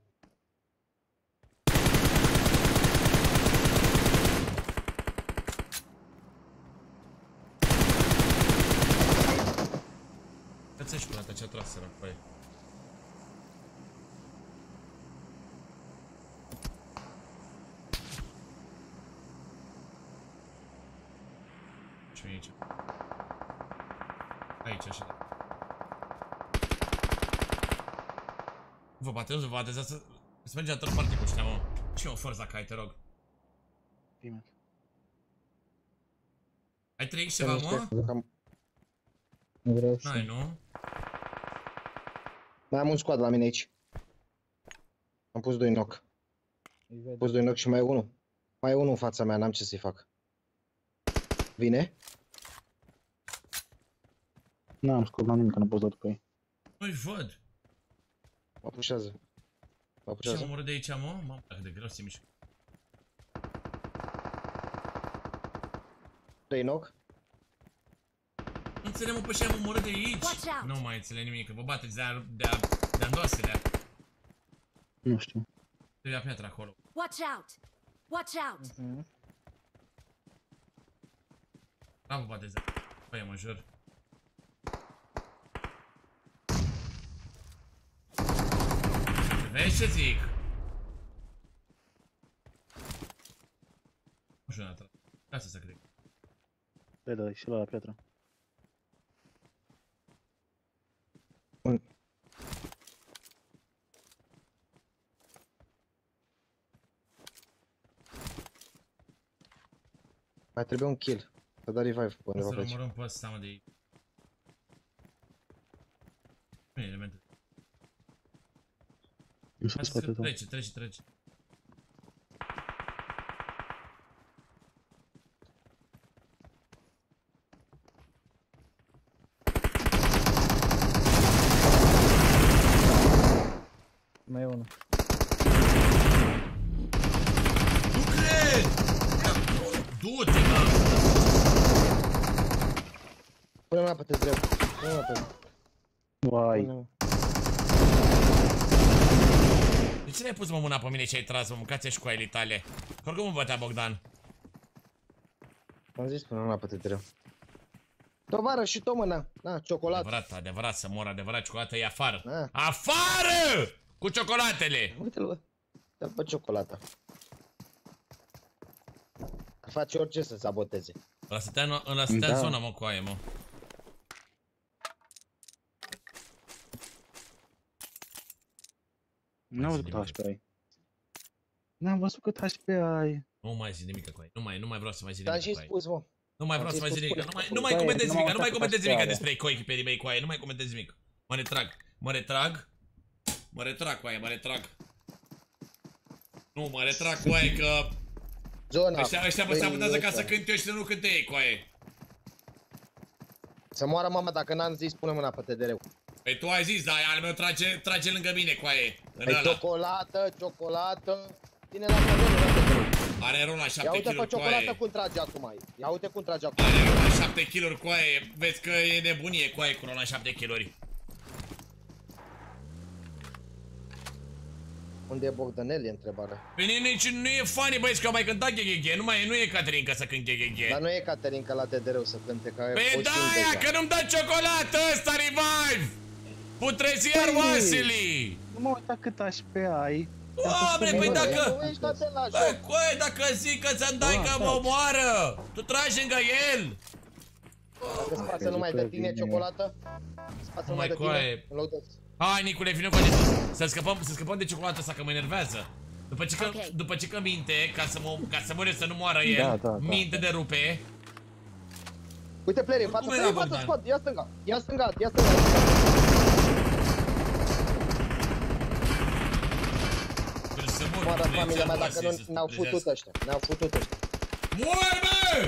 Că-ți-ai cu data ce-a tras sărac pe aia. Ce-i aici? Aici, așa. Vă bate, nu vă bate, să se merge într-o parte cu ăștia, mă. Ce o forță dacă ai, te rog. Bine. Ai trei ceva, mă? Nu vreau să... N-ai, nu? Mai am un squad la mine aici. Am pus doi knock. Am pus doi knock și mai e unul. Mai e unul în fața mea, n-am ce să-i fac. Vine? N-am scos la nimic, că nu pot da după ei. Nu-i văd. Mă pușează. Mă Ce pușează. mă omoră de aici, mă? Mamă, cât de greu se mișcă. Doi knock. Nu înțeleg, mă, pe ce am omorât de aici. Nu mai înțeleg nimic, că vă bateți de-a de-a îndoaselea. Nu știu. Trebuie piatra acolo. Watch out! Watch out! Mhm. Da, vă bateți de-a. Băi, mă jur. Vezi ce zic? Nu știu, Natra. Lasă să cred. Păi da, și la piatră. Un... Mai trebuie un kill. Să da revive pe undeva Să-l pe aici. omorâm pe ăsta, mă, de aici. Nu e elementul. Nu știu spate tău. Trece, trece, trece. Mai e unul. Nu cred! Du-te, mă! Pune mâna pe tezreu. Pune mâna pe... Uai. De ce n-ai pus, mă, mâna pe mine și ai tras, mă? Mâncați-și cu aile tale. Oricum mă bătea Bogdan. Am zis pune mâna pe tezreu. Tovară și tot mâna. Na, ciocolată. Adevărat, adevărat, să mor, adevărat, ciocolată e afară. Na. Afară! Cu ciocolatele! Uite-l, bă. Dă-l pe ciocolata. Face orice să saboteze. Ăla stătea în, ăla stătea în Da. zona, mă, cu aia, mă. N-am văzut cât H P ai. N-am văzut cât H P ai. Nu mai zic nimic cu aia. Nu mai, nu mai vreau să mai zic Te-am nimic și cu aia. spus, mă. Nu mai vreau Am să mai zis zic cu nimic. Nu spune. mai, nu mai Băi, comentez nu nimic, m-am nu mai uitat comentez cât nimic H P are. despre coechiperii mei cu aia. Nu mai comentez nimic. Mă retrag. Mă retrag. Mă retrag cu aia, mă retrag. Nu, mă retrag cu aia că... Zona. Ăștia, ăștia mă Băi, sabotează ca ăsta. să cânt eu și să nu cânte ei cu aia. Să moară mama dacă n-am zis pune mâna pe tedereu. Păi tu ai zis, dar al meu trage, trage lângă mine cu aia. În Păi ăla. ciocolată, ciocolată. Ține la tedereu, la tedereu. Are rola Ia șapte uite pe kiluri cu ciocolată aia. cum trage acum. Ia uite cum trage acum. Are rola șapte kiluri cu aia. Vezi că e nebunie cu aia cu rola șapte kiluri. Unde e Bogdanel, e întrebarea. Pe nici nu e funny, băieți, că au mai cântat G G G. Nu mai e, nu e Caterinca să cânte G G G. Dar nu e Caterinca la tedereu să cânte, că Păi o da, știm aia, deja. că nu-mi dă ciocolată ăsta, revive! Putrezi iar Păi, oasele! Nu mă uita cât H P ai. Doamne, păi dacă... Bă, coaie, dacă zic că ți-am dai că mă omoară! Tu tragi lângă el! Dacă spață numai de tine, ciocolată? Spață numai de tine, în loc de... Hai, Nicule, vină cu adevăr. Să scăpăm, să scăpăm de ciocolata asta, că mă enervează. După ce că, okay. după ce că minte, ca să, mă, ca să mori să nu moară el, da, da, da. Minte de rupe. Uite, player, față, player, față, spot, ia stânga, ia stânga, ia stânga. Moară familia mea dacă nu ne-au futut ăștia, ne-au futut ăștia. Mori, bă!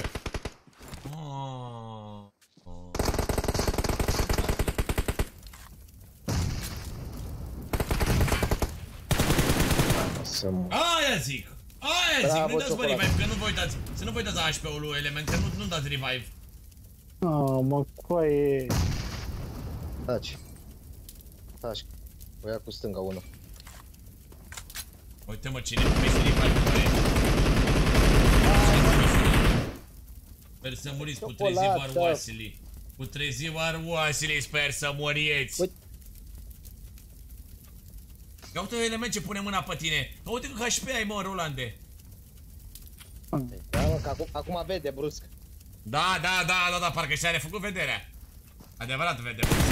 Aia zic! Aia zic! Nu-i dați, bă, revive, că nu vă uitați. Să nu vă uitați H P-ul lui Element, că nu dați revive. Oh, mă, coaie. Taci. Taci. O ia cu stânga una. Uite, mă, cine primește revive, băi. Sper să muriți cu trezi var oasele. Cu trezi var oasele, sper să muriți. Ia uite, Element, ce pune mâna pe tine. Ia uite că H P ai, mă, Rolande. Da, mă, că acum, acum vede brusc. Da, da, da, da, da, parcă și-a refăcut vederea. Adevărat vede brusc.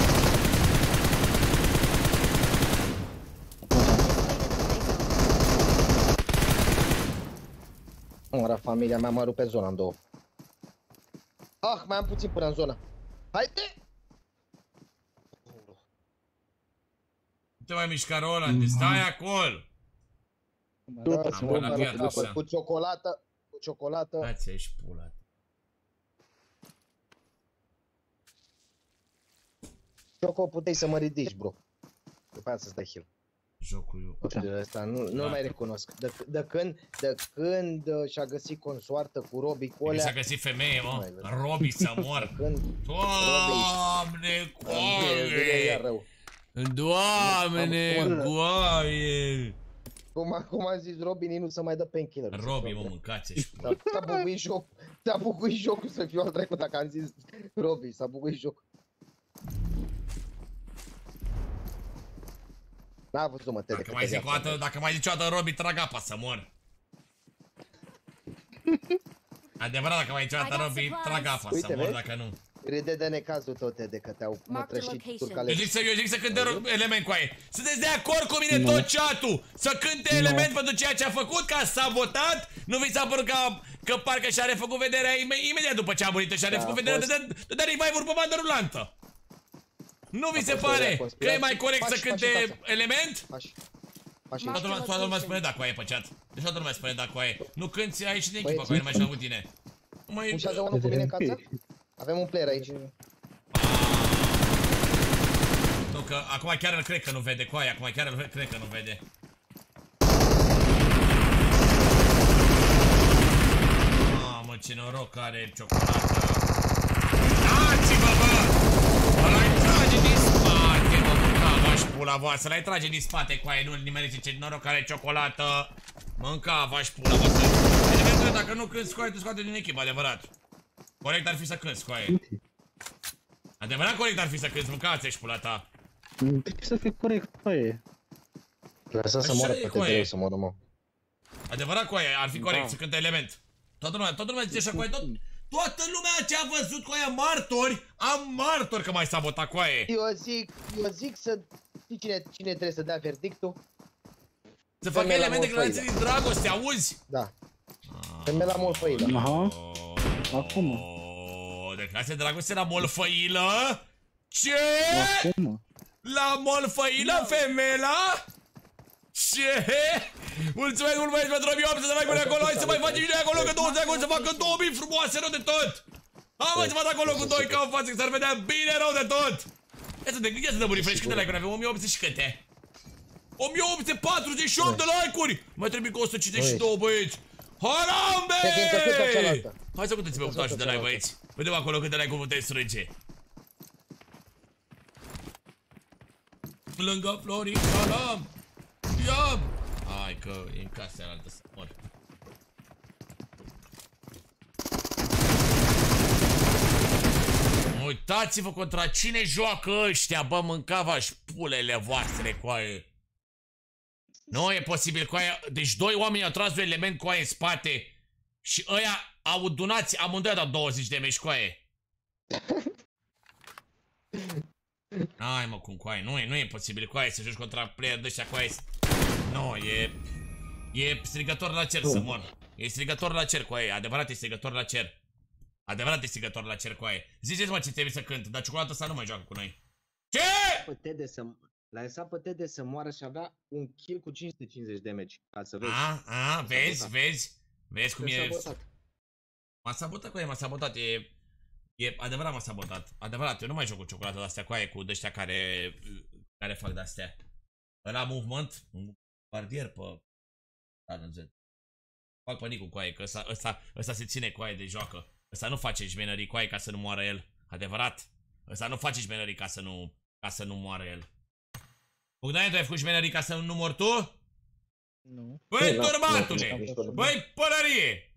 Ora, familia mea mă rupe zona în două. Ah, mai am puțin până în zonă. Haide! Nu te mai mișca, Roland, stai acolo! Cu ciocolată, cu ciocolată. Da-ți ești pula. Choco, puteai să mă ridici, bro. După aia să-ți dai heal. Jocul eu. Ăsta nu, nu mai recunosc. De, de când, de când și-a găsit consoartă cu Robi cu alea... S-a găsit femeie, mă. Robi să mor. Doamne, coaie! Doamne, coaie! Cum, cum a zis Robi, nici nu se mai dă painkiller. Robi, mă, mâncați-și. S-a buguit joc. S-a buguit jocul să fiu al trecut dacă am zis Robi. S-a buguit jocul. N-a văzut, mă, Tede. Dacă mai zic o dată, dacă mai zici o dată Robi, trag apa să mor. Adevărat, dacă mai zici o dată Robi, trag apa să mor, dacă nu. Râde de necazul tău, Tede, că te-au mătrășit turcale. Eu zic să, eu zic să cânte Element cu aia. Sunteți de acord cu mine tot chat-ul? Să cânte Element pentru ceea ce a făcut, că a sabotat? Nu vi s-a părut că parcă și-a refăcut vederea imediat după ce a murit și-a refăcut vederea de dea revive-uri pe bandă rulantă? Nu vi se pare că e mai corect să cânte Element? Toată lumea spune da cu aia pe chat. Deci toată lumea spune da cu aia. Nu cânti, ai ieșit din echipa cu aia, nu mai știu cu tine. Ușează unul cu mine în cață? Avem un player aici. Nu, că acum chiar îl cred că nu vede cu aia, acum chiar îl cred că nu vede. Mamă, ce noroc are ciocolata. Dați-vă, bă! Ăla-i trage din spate, mă, mânca-v-aș pula voastră, ăla-i trage din spate cu aia, nu-l nimeriți ce noroc are ciocolată. Mânca-v-aș pula voastră. Deci, dacă nu cânti cu aia, te scoate din echipă, adevărat. Corect ar fi să cânti cu aia. Adevărat corect ar fi să cânti, mâncați-și pula ta. Trebuie să fii corect cu aia. Lăsa să moară pe Tede, să moră, mă. Adevărat cu aia, ar fi corect să cânte Element. Toată lumea, toată lumea zice așa cu aia, tot... Toată lumea ce a văzut cu aia martori, am martori că mai sabotat cu aia. Eu zic, eu zic să... Știi cine, cine trebuie să dea verdictul? Să facă Element de declarații din dragoste, auzi? Da. Femeia la molfăilă. Aha. Acum. Declarație de dragoste la molfăilă? Ce? La molfăilă, femela? Ce? Mulțumesc mult băieți pentru o mie opt sute de like-uri acolo, hai să mai facem video acolo, că douăzeci de acolo să facă două mii frumoase, rău de tot! Hai mă, să fac acolo cu doi ca în față, că s-ar vedea bine rău de tot! Ia să, ia să dăm un refresh, câte like-uri avem? o mie opt sute și câte? o mie opt sute patruzeci și opt de like-uri! Mai trebuie cu o sută cincizeci și doi băieți! Harambe! Hai să puteți pe butonul de like, băieți! Vedem acolo câte like-uri puteți strânge! Lângă Florin Salam! Ia! Hai că e în casa alaltă să mor. Uitați-vă contra cine joacă ăștia, bă, mâncava-și pulele voastre cu aia. Nu e posibil cu aia. Deci doi oameni au tras un element cu aia în spate și ăia au dunați, amândoi au dat douăzeci de meci cu aia. Hai mă, cum cu aia, nu e, nu e posibil cu aia să joci contra player de ăștia cu aia. Nu, e... E strigător la cer să mor. E strigător la cer cu aia, adevărat e strigător la cer. Adevărat e strigător la cer cu aia. Ziceți mă ce trebuie să cânt, dar ciocolata asta nu mai joacă cu noi. Ce? L-a lăsat pe Tede să moară și avea un kill cu cinci sute cincizeci de meci. Ca să vezi. A, a, vezi, vezi? Vezi cum e... M-a sabotat cu aia, m-a sabotat, e... E adevărat m-a sabotat. Adevărat, eu nu mai joc cu ciocolata de-astea cu aia, cu de-ăștia care... Care fac de-astea. Ăla movement, un bardier pe... Fac pe Nicu cu aia, că ăsta, ăsta, ăsta se ține cu aia de joacă. Ăsta nu face jmenării cu aia ca să nu moară el. Adevărat. Ăsta nu face jmenării ca să nu... Ca să nu moară el. Bogdane, tu ai făcut jmenării ca să nu mor tu? Nu. Băi, turmatule! Băi, pălărie!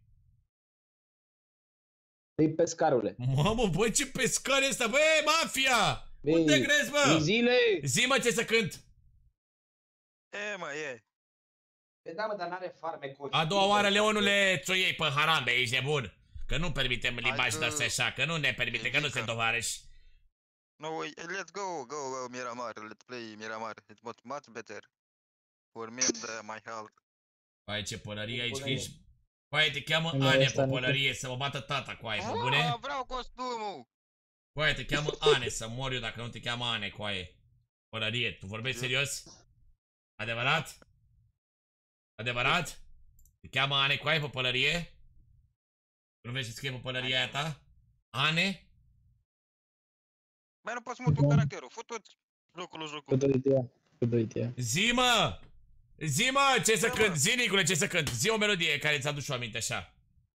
Băi, pescarule. Mamă, băi, ce pescar e ăsta? Băi, mafia! Unde crezi, bă? Zile! Zi, mă, ce să cânt! E, mă, e. E, da, mă, dar n-are farmecuri. A doua oară, Leonule, ți-o iei pe harambe, ești nebun. Că nu permitem limbaj de-astea așa, că nu ne permite, că nu se tovarăși. No, let's go, go, go, Miramar, let's play Miramar. It's much, much better. For me and uh, my health. Păi, ce pălărie aici, că ești... Păi, te cheamă Ane pe pălărie, să mă bată tata cu aia, bă, bune? Ah, vreau costumul! Păi, te cheamă Ane, să mor eu dacă nu te cheamă Ane cu aia. Pălărie, tu vorbești serios? Adevărat? Adevărat? Te cheamă Ane cu aia pe pălărie? Nu vezi ce scrie pe pălăria aia ta? Ane? Băi, nu poți mult cu caracterul, fătuți locul jocul. Zi, mă! Zi, mă, ce să cânt, zi, Nicule, ce să cânt. Zi o melodie care ți-a dus o aminte așa.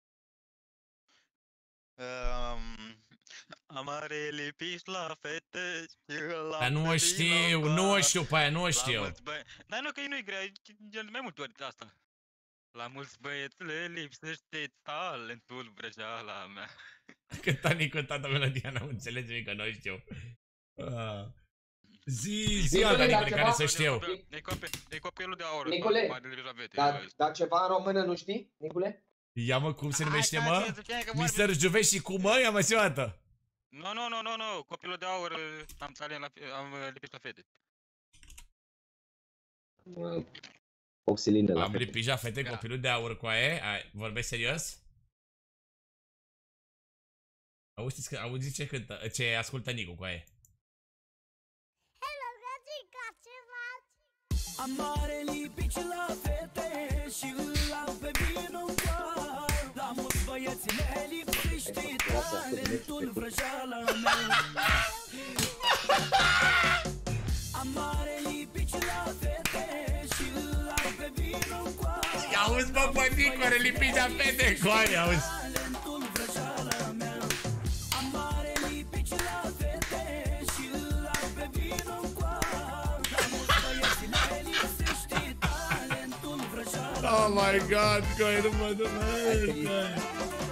Um, amare lipiși la fete. Dar nu o știu, nu o știu pe aia, nu o știu. Dar nu, că nu-i grea, e mai multe ori asta. La mulți băieți le lipsește talentul, vrăjeala mea. Cânta Nicu toată melodia, n-am înțeles nimic, că nu știu. Uh. Zi, zi alta, Nicule, care să știu. E copilul de aur. Nicule, dar ceva în română nu știi, Nicule? Ia mă, cum se numește, mă? mister Juve și cum, mă? Ia mă, zi o dată. Nu, nu, nu, nu, nu, copilul de aur, am talent la, am lipit la fete. Oxiline la Am lipit la fete, copilul de aur cu aia, vorbești serios? Auziți, că, auziți ce cântă, ce ascultă Nicu cu aia. Amare lipici la fete și îl am pe vino în coar. La mulți băieți le lipsește talentul, vrăjeala mea. Amare lipici la fete și îl am pe vino în coar. Auzi, bă, bă, Nicu, are lipici la fete cu aia, auzi. Talentul, vrăjeala mea. Amare lipici la fete și îl am pe vino în coar. Oh my god, coi, nu mă domește.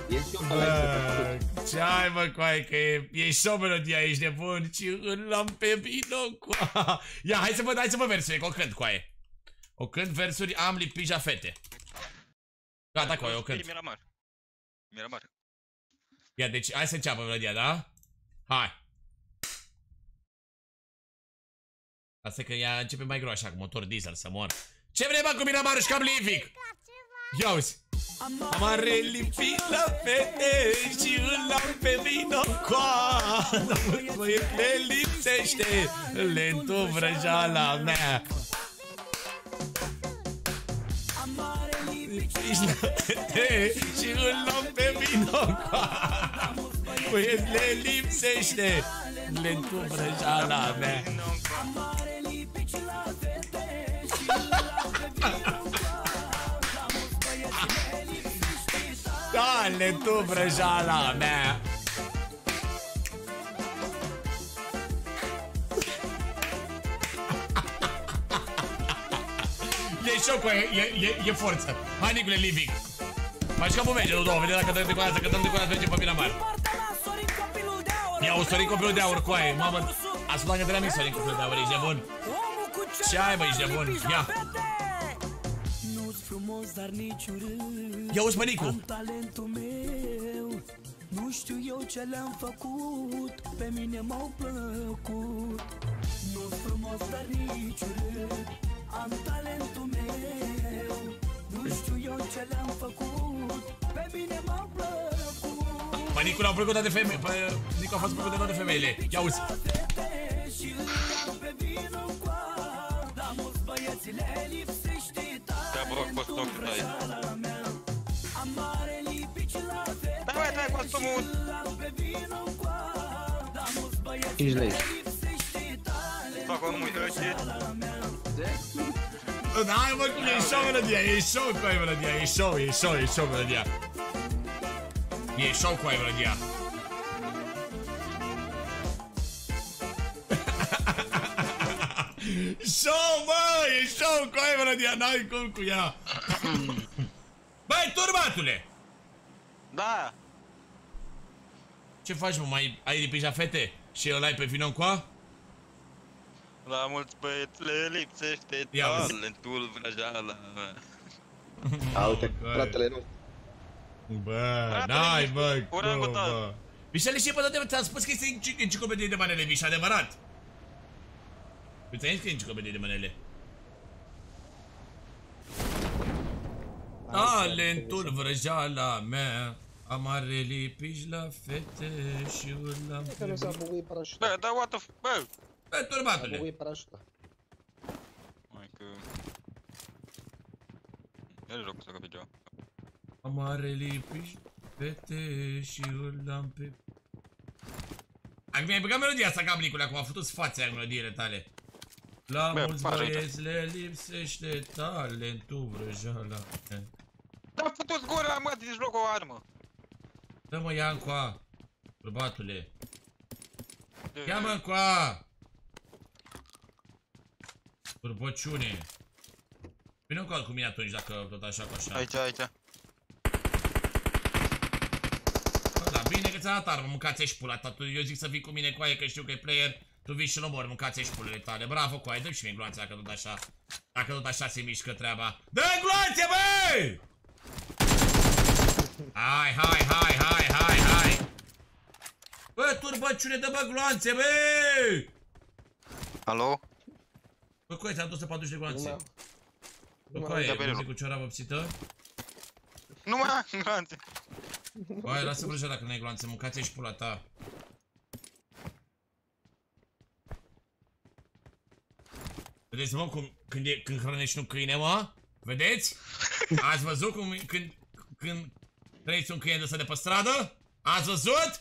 Ce ai, mă, coai, că e, e și o melodie aici, nebun. Și îl am pe vino cu... Ia, hai să văd, hai să văd versuri, că o cânt, coaie. O cânt versuri, am lipija fete. Gata, coaie, o cânt. Miramar. Miramar. Ia, deci, hai să înceapă melodia, da? Hai. Asta e că ea începe mai greu așa, cu motor diesel, să mor. Ce vrei, bă, cu Miramar și cam livic? Ia uzi. Amare lipit la fete și îl am pe vino coadă. Băiet le lipsește lentul vrăjeala mea. Lipici la fete și îl am pe vino coadă. Băiet le lipsește lentul vrăjeala mea. Dale tu, vrăjeala mea. E șocul, e, e, e forță. Hai, Nicule, livic. Mai jucăm un meci, nu două, vedem dacă dăm de coadă, că dăm de coadă, mergem pe Miramar. Ia-o, Sorin copilul de aur cu aia, mamă. Ascultă că de la mine, Sorin copilul de aur, ești nebun. Ce ai, bă, ești nebun, ia. frumos, dar nici urât. Ia uzi, mă, Nicu. Am talentul meu, nu știu eu ce le-am făcut, pe mine m-au plăcut. Nu frumos, dar nici urât. Am talentul meu, nu știu eu ce le-am făcut, pe mine m-au plăcut. Păi Nicu l-au plăcut toate femeile. Păi Nicu a fost plăcut de toate femeile. Ia uzi. Da, băi, dai costumul. cinci lei. Fac o numai de Hai mă, cum e show melodia, e show cu ai melodia, e show, e show, e show melodia. E show cu ai melodia. Show, mă, e show cu ai melodia, n-ai cum cu ea. Băi, turbatule! Da! Ce faci, mă, mai ai ripija fete? Și ăla-i pe vino încoa? La mulți băieți le lipsește talentul, vrăjeala mea. A, uite, fratele nu. Bă, n-ai, bă, cum, bă. Mișele, și pe toate, ți-am spus că este enciclopedie de manele, Mișa, adevărat. Ți-am zis că e enciclopedie de manele. Talentul, vrăjeala mea. Am are lipici la fete și ăla... Că nu s-a buguit parașuta. Bă, dar what the f... Bă! Bă, turbatule! S-a buguit parașuta. Mai că... Ia-i jocul să căpi ceva. Am are lipici fete și ăla pe... Acum mi-ai băgat melodia asta, Gablicule, acum a făcut-ți fața aia în melodiile tale. La Bă, mulți băieți le lipsește talentul, vrăjeala. Da, fătu-ți gura, mă, din joc o armă. Dă-mă, ia încoa, bărbatule. Ia-mă încoa! Bărbăciune. Vino încoa cu mine atunci, dacă tot așa cu așa. Aici, aici. Bă, da, bine că ți-a dat armă, mâncați-și pula ta. Eu zic să vii cu mine, coaie, că știu că e player. Tu vii și-l omori, mâncați-și pulele tale. Bravo, coaie, dă-mi și mie gloanțe dacă tot așa. Dacă tot așa se mișcă treaba. Dă gloanțe, băi! Hai, hai, hai, hai, hai, hai! Bă, turbăciune, dă bă gloanțe, bă! Alo? Bă, coaie, ți-am dus să paduci de gloanțe. Bă, coaie, nu cu ciora vopsită? Nu mai am gloanțe. Coaie, lasă vrăjea dacă nu ai gloanțe, mâncați-și pula ta. Vedeți, mă, cum, când, e, când hrănești un câine, mă? Vedeți? Ați văzut cum, când, când trăiți un câine de ăsta de pe stradă? Ați văzut?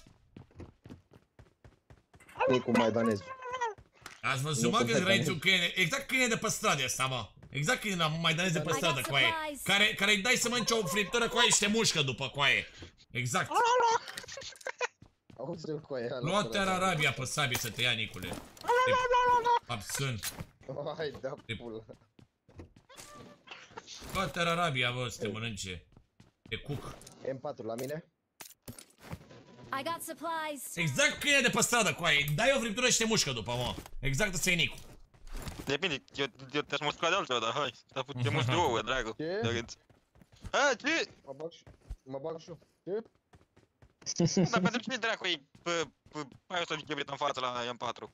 E cu maidanezul. Ați văzut, mă, când trăiți un câine, exact câine de pe stradă ăsta, mă. Exact câine maidanez de pe stradă, coaie. Care, care îi dai să mănânce o friptură, coaie, și te mușcă după, coaie. Exact. Auzi-l, coaie. Lua-te Arabia pe sabie să te ia, Nicule. Absân. Hai, da, pula. Lua-te Arabia, bă, să te mănânce. Te cuc. M patru la mine. I got supplies. Exact câine de pe stradă, coaie. Dai o friptură și te mușcă după, mă. Exact ăsta e Nicu. Depinde, eu, eu te-aș mușca de altceva, dar hai. Te mușc de ouă, dragă. Ce? A, ce? Mă bag și... Mă bag și eu. Ce? Dar pentru ce dracu-i mai ăsta ghebrit în față la M patru?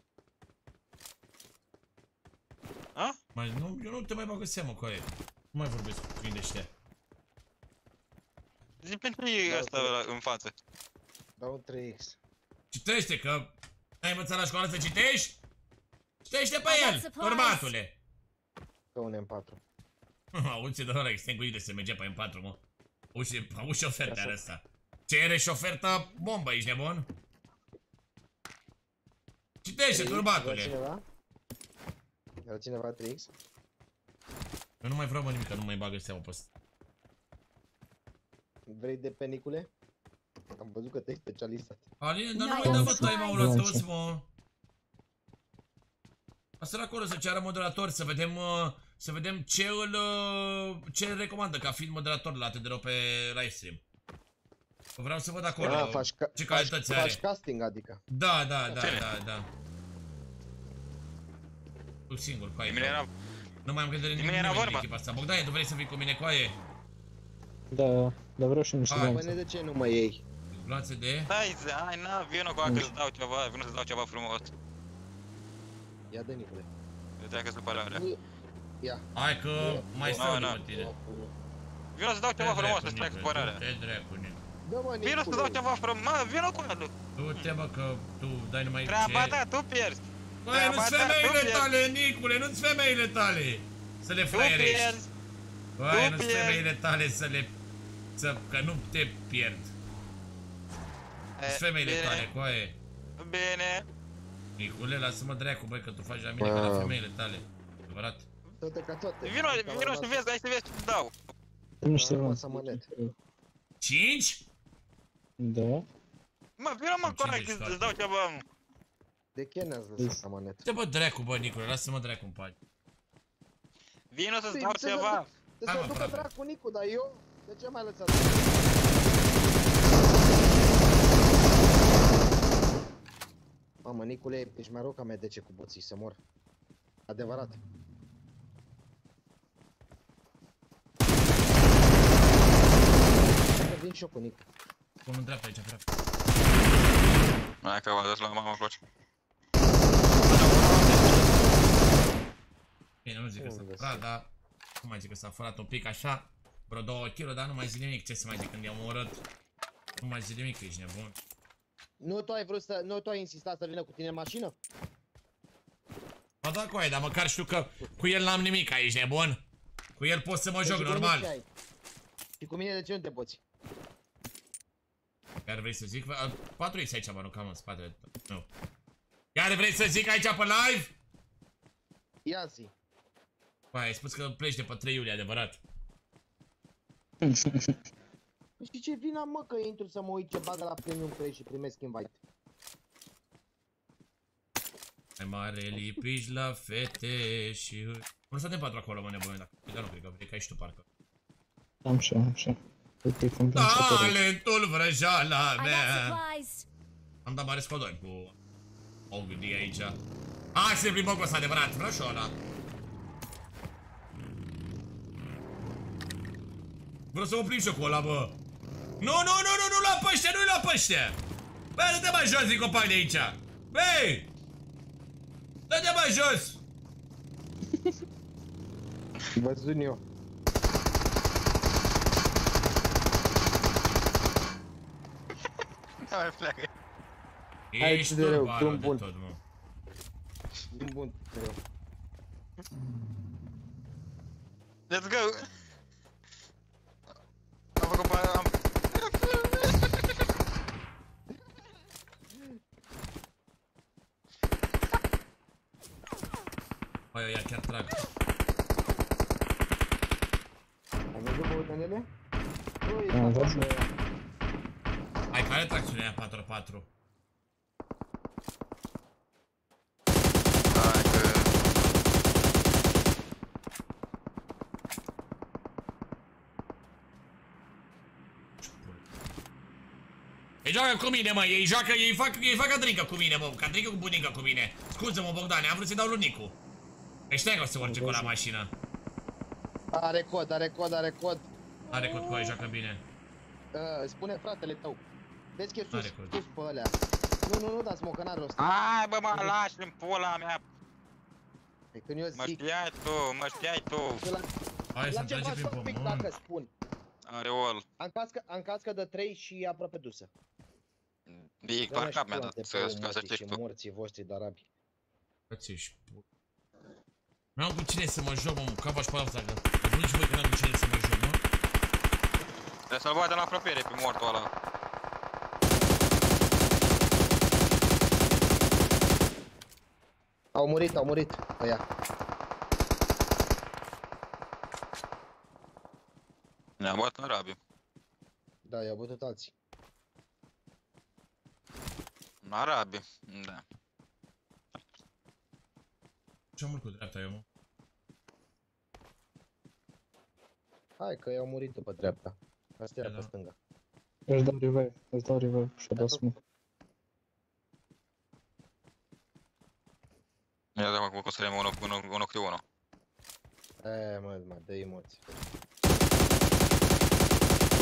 A? Mai, nu, eu nu te mai bag în seamă, coaie. Nu mai vorbesc cu câini de ăștia. Zi pentru ce e ăsta în față? Dau trei X. Citește, că ai învățat la școală să citești? Citește pe el, turbatule! Că un M patru. Auzi ce de ăla extinguit de se merge pe M patru, mă. Auzi și oferta are asta. Cere și ofertă bombă, ești nebun? Citește, turbatule! Era cineva trei X? Eu nu mai vreau, mă, nimic, că nu mai bagă seama pe ăsta. Vrei de penicule? Am văzut că te-ai specializat. Aline, dar nu mai dă, bă, time-ul ăla toți, mă. Asta era acolo să ceară moderator, să vedem, uh, să vedem ce îl, uh, ce îl recomandă ca fiind moderator la T D R O pe livestream. Vreau să văd acolo A, faci ce calități faci, are. faci casting, adică. Da, da, da, da, da. Tu singur, coaie. Mine era... Nu mai am gândit nimic în echipa asta. Bogdane, tu vrei să vii cu mine, coaie? Da, dar vreau și niște Hai, glanțe. băne, de ce nu mă iei? Glanțe de? Hai, hai, na, vină cu acă să dau ceva, vină să dau ceva frumos. Ia dă, Nicule. Uite că supărarea. Ia. Hai că mai stau după tine. Vină să dau ceva frumos să-ți trec supărarea. Te dracu, Nicu. Dă, mă, Nicule. Vină să dau ceva frumos, mă, vină cu alu. Du-te, bă, că tu dai numai ce... Treaba ta, tu pierzi. Băi, nu-ți femeile tale, Nicule, nu-ți femeile tale! Să le fraierești! Băi, nu-ți femeile tale să le... Să... că nu te pierd! Nu-ți femeile tale, coaie! Bine! Nicule, lasă-mă dracu, băi, că tu faci la mine ca la femeile tale! Adevărat? Toate ca toate! Vino, vino să vezi, hai să vezi ce-ți dau! Niște glanțe. Cinci? Da. Mă, vino mă corect, îți dau ceva, mă! De ce ne-ați lăsat la manet? Ce bă dracu, bă, Nicule, lasă-mă dracu în pace. Vino să-ți dau ceva! Să se ducă dracu, Nicu, dar eu? De ce m-ai lăsat? Mamă, Nicule, ești mai rău ca mea de ce cu boții, să mor. Adevărat. Vin și eu cu Nicu. Pun în dreapta aici, frate. Hai că v-a dat la mama coci. Bine, nu zic că s-a furat, dar... Nu mai zic că s-a furat un pic așa. Vreo două kilograme, dar nu mai zic nimic. Ce să mai zic când i-am omorât? Nu mai zic nimic, că ești nebun. Nu tu ai vrut să... Nu tu ai insistat să vină cu tine în mașină? Ba da, coaie, dar măcar știu că cu el n-am nimic, ești nebun? Cu el pot să mă joc, normal. Și cu mine de ce nu te poți? Chiar vrei să zic? patru X aici, mă rog, cam în spatele. Nu. Chiar vrei să zic aici pe live? Ia zi. Păi, ai spus că pleci de pe trei iulie, adevărat. Și ce vina, mă, că intru să mă uit ce bagă la Premium Play și primesc invite. Mai mare lipici la fete și... Nu suntem patru acolo, mă, nebune, dacă... Dar nu cred că vrei, că ai și tu, parcă. Am și am și. Talentul vrăjeala mea. Am dat mare scodoni cu Ogdi aici. Hai să ne plimbăm cu ăsta, adevărat, vrăjoala. Vreau să mă plimb și eu cu ăla, bă. Nu, nu, nu, nu, nu lua pe ăștia, nu-i lua pe ăștia. Băi, dă-te mai jos din copac de aici. Băi! Dă-te mai jos! Văzut eu. Hai, pleacă. Ești turbarul de tot, mă. Drum bun, rău. Let's go! Am făcut pe... am... Băi, eu ia chiar trag. Ai văzut băutanele? Am văzut. Hai, care tracțiune aia patru patru? Hai că... Ei joacă cu mine, mă, ei joacă, ei fac, ei fac Cadrinca cu mine, mă, Cadrinca cu bunica cu mine. Scuză-mă, Bogdane, am vrut să-i dau lui Nicu. Că știai că o să urce cu la mașină. Are cod, are cod, are cod. Are cod cu aia, joacă bine. Uh, spune fratele tău. Vezi că e sus, sus pe ălea. Nu, nu, nu, dar smocănare rost. Hai, bă, mă lași în pula mea. E când eu zic... Mă știai tu, mă știai tu. Hai să trage prin pământ. Dacă spun. Areol. Am cască, am cască de trei și e aproape dusă. E doar cap mi-a dat să știi tu. Morții voștri de arabi. Bă-ți-ești put. N-am cu cine să mă joc, mă, ca v-aș pe alta, că... Vă nici voi că n-am cu cine să mă joc, mă. Trebuie să-l bate în apropiere pe mortul ăla. Au murit, au murit, ăia. Ne-a băut în Arabi. Da, i-au bătut alții. În Arabi, da. Ce-am mult cu dreapta eu, mă? Hai că i-au murit după dreapta. Asta era pe stânga. Își dau revive, își dau revive și-a dat smoke. Ia da, mă, că o să rămân unu cu unu. E, mă, mă, dă emoții.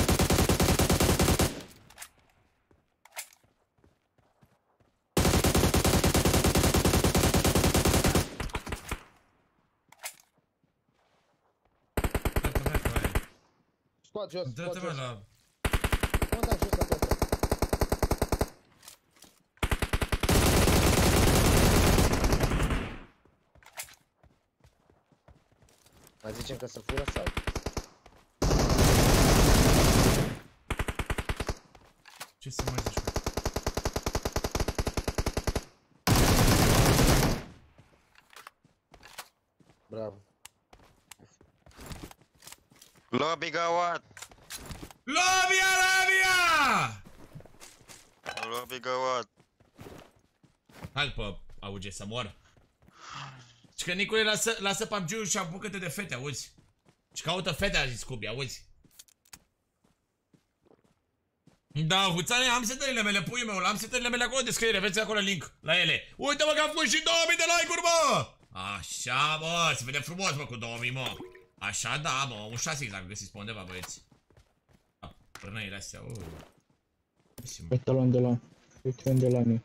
spot jos, spot Dă-te mă jos. la... Mă, da, jos la pătră. Mai zicem că se fură sau? Ce să mai zici? Bravo. Lobby gawat! Lobia, lobia! Lobby gawat! Hai pe auge să mor. Și că Nicule lasă, lasă P U B G-ul și apucă-te de fete, auzi? Și caută fete, a zis Scooby, auzi? Da, huțane, am setările mele, puiul meu, am setările mele acolo de scriere, vezi acolo link la ele. Uite-mă că am făcut și două mii de like-uri, mă! Așa, mă, se vede frumos, mă, cu două mii, mă. Așa, da, mă, un șase exact, găsiți pe undeva, băieți. Da, părnăile astea, uh. Uite-l unde la... Uite unde la mine.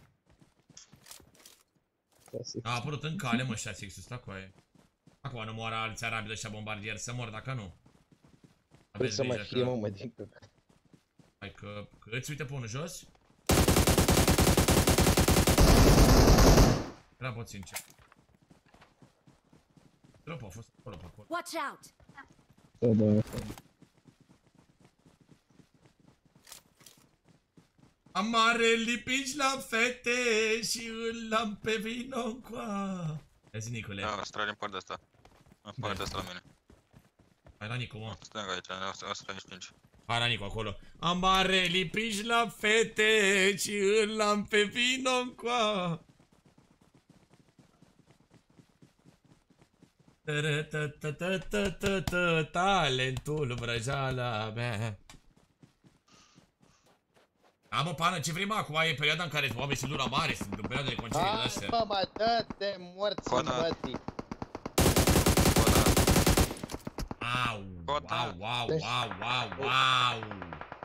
A apărut în cale, mă, șase X-ul ăsta cu aia. Acum nu moară alți arabi de ăștia bombardieri, să mor dacă nu. Trebuie să mai fie, mă, mă, din căcat. Hai că, că îți uite pe unul jos. Era puțin ce. Drop a fost acolo pe acolo. Watch out! Da, da, Amare lipici la fete și îl am pe vino încoa. Ia zi, Nicule. Da, strage în partea asta. În partea asta la mine. Hai la Nicu, mă. Stânga aici, o sută treizeci și cinci. Hai la Nicu acolo. Amare lipici la fete și îl am pe vino încoa. Talentul vrăjala mea. Da, mă, pană, ce vrei, mă, acum e perioada în care oamenii se duc la mare, sunt în perioada de concediu de astea. Hai, bă, dă-te morți, bătii. Au, wow, wow, wow, wow, wow.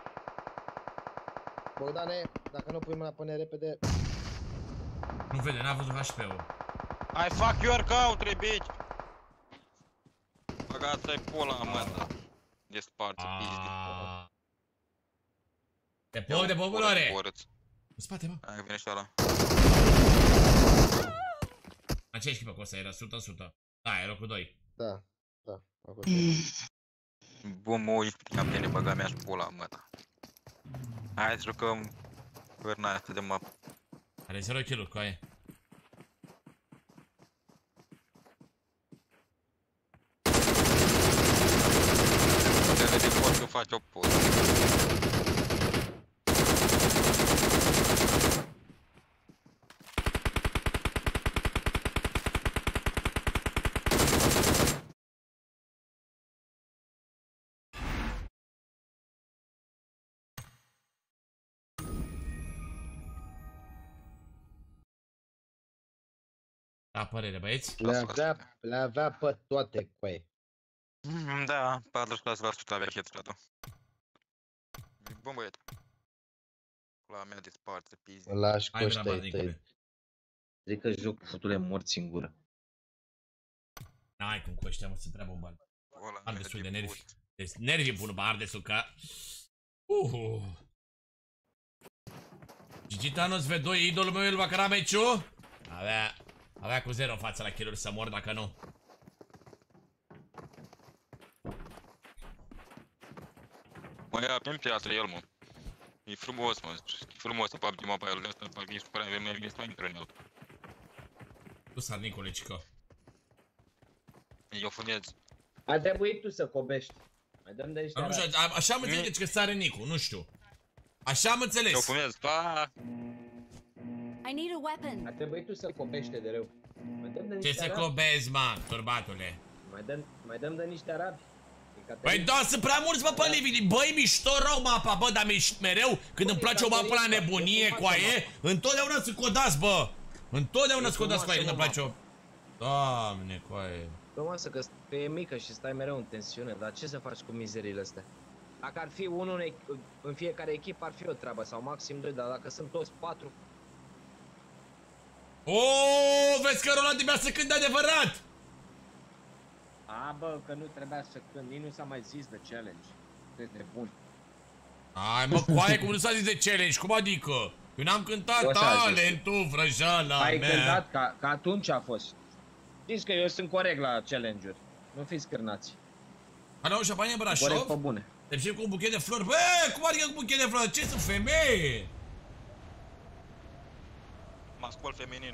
Bogdane, dacă nu pui mâna pe repede... Nu vede, n-a văzut H P-ul. I fuck your country, bitch! Băgați-i pula, mă, de sparță, pizdi. Te pun de populoare! În spate, mă! Hai, vine și ăla. La ce echipă cu ăsta era? o sută o sută. Da, e locul doi. Da, da, acolo. Bun, mă uiți, am bine băga mea și pula, mă, da. Hai să jucăm vârna asta de mapă. Are zero kill-uri cu aia. Te vede pot că faci o poză. Da, părere, băieți? Le avea, le avea pe toate, coaie. Da, patruzeci și șase la sută avea headshot-ul. Bun, băiet. La mea disparte, pizzi. Lași cu ăștia-i tăi. Zic că joc cu futule morți în gură. N-ai cum cu ăștia, mă, sunt prea bombali. Am destul de nervi. Deci nervii pun pe Ardesul ca... Uhu. Gigi Thanos V doi, idolul meu, el va căra meciul? Avea... Avea cu zero în fața la kill-uri să mor dacă nu. Mă ia pe-mi piatră el, mă. E frumos, mă. E frumos să P U B G mapa el de asta, parcă ești prea vreme, ești mai intră în el. Tu sar, Nicole, cică. Eu funez. A trebuit tu să cobești. Mai dăm de niște arabi. Așa am înțeles că sare Nicu, nu știu. Așa am înțeles. Eu funez, pa! I need a weapon. A trebuit tu să cobește de rău. Mai dăm de niște Ce să cobezi, mă, turbatule? Mai dăm, mai dăm de niște arabi. Băi, da, sunt prea mulți, bă, pe Lividi. Băi, mișto rău mapa, bă, dar mereu, când îmi place o mapă la nebunie cu aie, întotdeauna sunt codați, bă. Întotdeauna sunt codați cu aie când îmi place o... Doamne, cu aie. Frumoasă că e mică și stai mereu în tensiune, dar ce să faci cu mizerile astea? Dacă ar fi unul în fiecare echipă, ar fi o treabă, sau maxim doi, dar dacă sunt toți patru... Oooo, vezi că Roland trebuia să cânte adevărat! A, bă, că nu trebuia să cânt, nici nu s-a mai zis de challenge. de bun. Ai mă, coaie, cum nu s-a zis de challenge, cum adică? Eu n-am cântat talentul, vrăjala mea. Ai cântat, ca, ca atunci a fost. Știți că eu sunt corect la challenge-uri. Nu fiți cârnați. Alo, șampanie în Brașov? Corect pe bune. Te pricep cu un buchet de flori? Bă, cum adică cu un buchet de flori? Ce sunt femeie? Mascul feminin.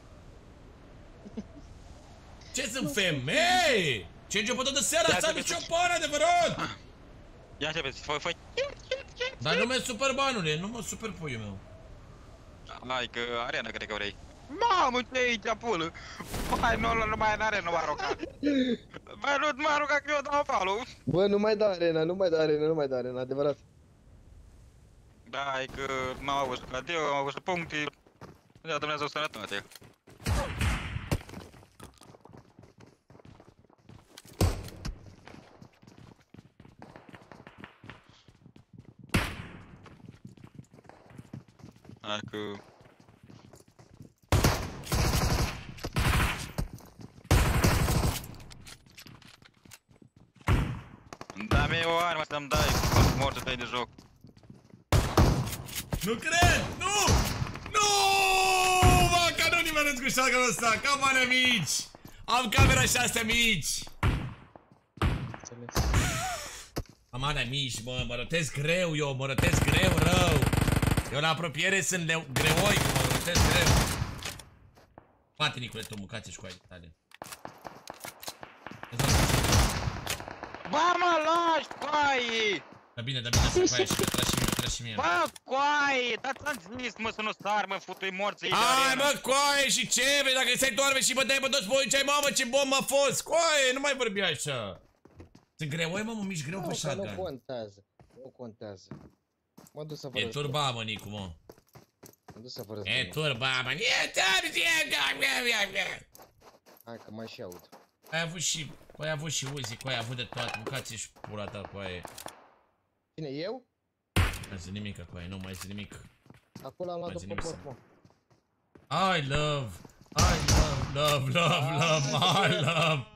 Ce sunt femei? Ce început de seara ați avut ciopan, adevărat? Ia te vezi, fă, fă. Dar nu mă super banule, nu mă super puiul meu. Hai că arena cred că vrei. Mamă, ce aici, pulă? Hai, nu, nu mai în arena, nu m-a rugat. Bă, nu m-a rugat că eu dau follow. Bă, nu mai da arena, nu mai da arena, nu mai da arena, adevărat. Da, hai că m-am avut cadeu, am avut puncte. Ia Dumnezeu sănătate. Hai că... Da-mi o armă să-mi dai, că morți tăi de joc. Nu cred! Nu! Nu! Bă, că nu nimeresc cu shotgun-ul ăsta, ca bani mici! Am camera șase mici! Am ani mici, mă, mă rătesc greu eu, mă rătesc greu, rău! Eu la apropiere sunt greoi, mă rătesc greu! Bate, Nicule, tu mâncați și cu aia tale. Bă, mă lași, coaie! Da bine, da bine, să coaie și că tragi și mie, tragi și mie. Bă, coaie, dar ți-am zis, mă, să nu sar, mă, futui morții de Hai, arena. mă, coaie, și ce, vei, dacă stai doarme și băteai pe toți voi, ce-ai, mamă, ce bombă a fost, coaie, nu mai vorbi așa. Sunt greoi, mă, mă mici greu pe shotgun. Nu contează, nu contează. Mă duc să vă E turba, mă, Nicu, mă. Mă duc să vă E turba, mă, e turba, hai că mai și aud. ai avut și, ai avut și Uzi, cu ai avut de toate, mâncați și pula ta, cu aia. Cine, eu? Nu mai zi nimic, cu aia, nu mai zi nimic. Acolo am luat după corp, mă. I love, I love, love, love, love, I love.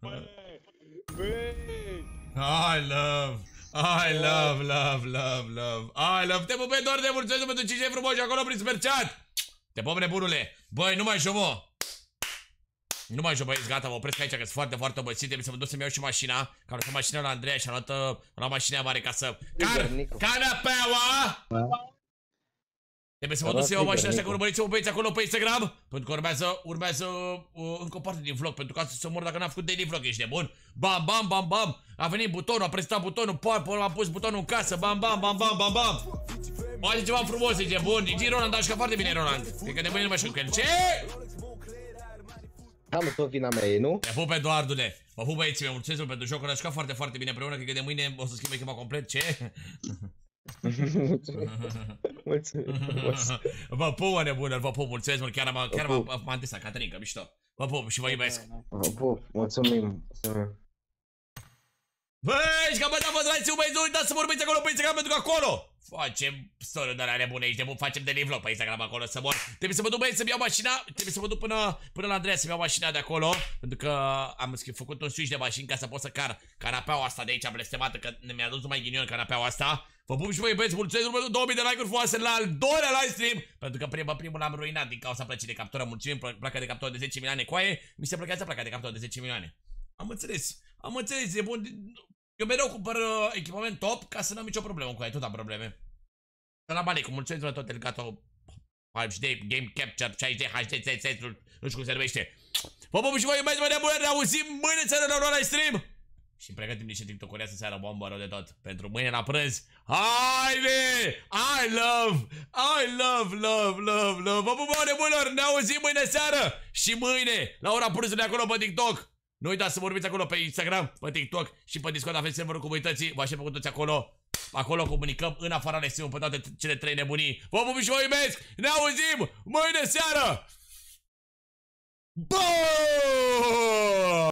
I love, I love, love, love, love, I love. Te pup, doar de mulțumesc pentru cinci frumoși acolo prin super chat. Te pup, nebunule. Băi, nu mai joc, mă. Nu mai joc, băieți, gata, mă opresc aici că sunt foarte, foarte obosit. Trebuie să mă duc să-mi iau și mașina. Că am lăsat mașina la Andreea și am luat la mașina mare ca să... Car... Canapeaua! Trebuie să mă duc să iau mașina asta, că urmăriți-mă băieți acolo pe Instagram. Pentru că urmează, urmează uh, încă o parte din vlog. Pentru că asta să mor dacă n-am făcut daily vlog, ești nebun? Bam, bam, bam, bam. A venit butonul, a prezentat butonul, poate am pus butonul în casă. Bam, bam, bam, bam, bam, bam. Face ceva frumos, ești nebun. Gigi Roland, dar știu foarte bine Roland. Cred că de mâine nu mai știu că ce? Da, mă, tot vina mea e, nu? Te pup, Eduardule. Mă pup, băieții mei, mulțumesc pentru jocul, am jucat foarte, foarte bine împreună. Cred că de mâine o să schimb echipa complet, ce? Mulțumesc. Vă pup, mă, nebună, vă pup, mulțumesc mult, chiar m-am chiar m-am întesat, Caterinca, mișto. Vă pup și vă iubesc. Vă pup, mulțumim. Băi, și cam atât a fost live-ul, băieți, nu uitați să mă urmăriți acolo pe Instagram, pentru că acolo facem story de la nebune aici, de bun, facem daily vlog pe Instagram acolo să mor. Trebuie să mă duc, băieți, să-mi iau mașina, trebuie să mă duc până, până la Andreea să-mi iau mașina de acolo, pentru că am făcut un switch de mașini ca să pot să car canapeaua asta de aici blestemată, că mi-a dus mai ghinion canapeaua asta. Vă pup și vă iubesc, mulțumesc pentru două mii de like-uri frumoase la al doilea live stream, pentru că primul, primul l-am ruinat din cauza plăcii de captură. Mulțumim, placa de captură de zece milioane, coaie, mi se plăcează placa de captură de zece milioane. Am înțeles, am înțeles, e bun. Eu mereu cumpăr uh, echipament top ca să n-am nicio problemă cu aia, tot am probleme. Salam aleikum, mulțumesc pentru tot Elgato H D, Game Capture, șaizeci de H D, nu știu cum se numește. Vă pup și vă iubesc, mă nebune, ne auzim mâine seara la un live stream. Și îmi pregătim niște TikTok-uri să seara bombă rău de tot. Pentru mâine la prânz. Haide! I love! I love, love, love, love. Vă pup, mă nebunilor, ne auzim mâine seară. Și mâine, la ora prânzului acolo pe TikTok. Nu uitați să vorbiți acolo pe Instagram, pe TikTok și pe Discord, aveți serverul comunității. Vă aștept pe toți acolo. Acolo comunicăm în afara lesimului pe toate cele trei nebunii. Vă pup și vă iubesc. Ne auzim mâine seară. Bă!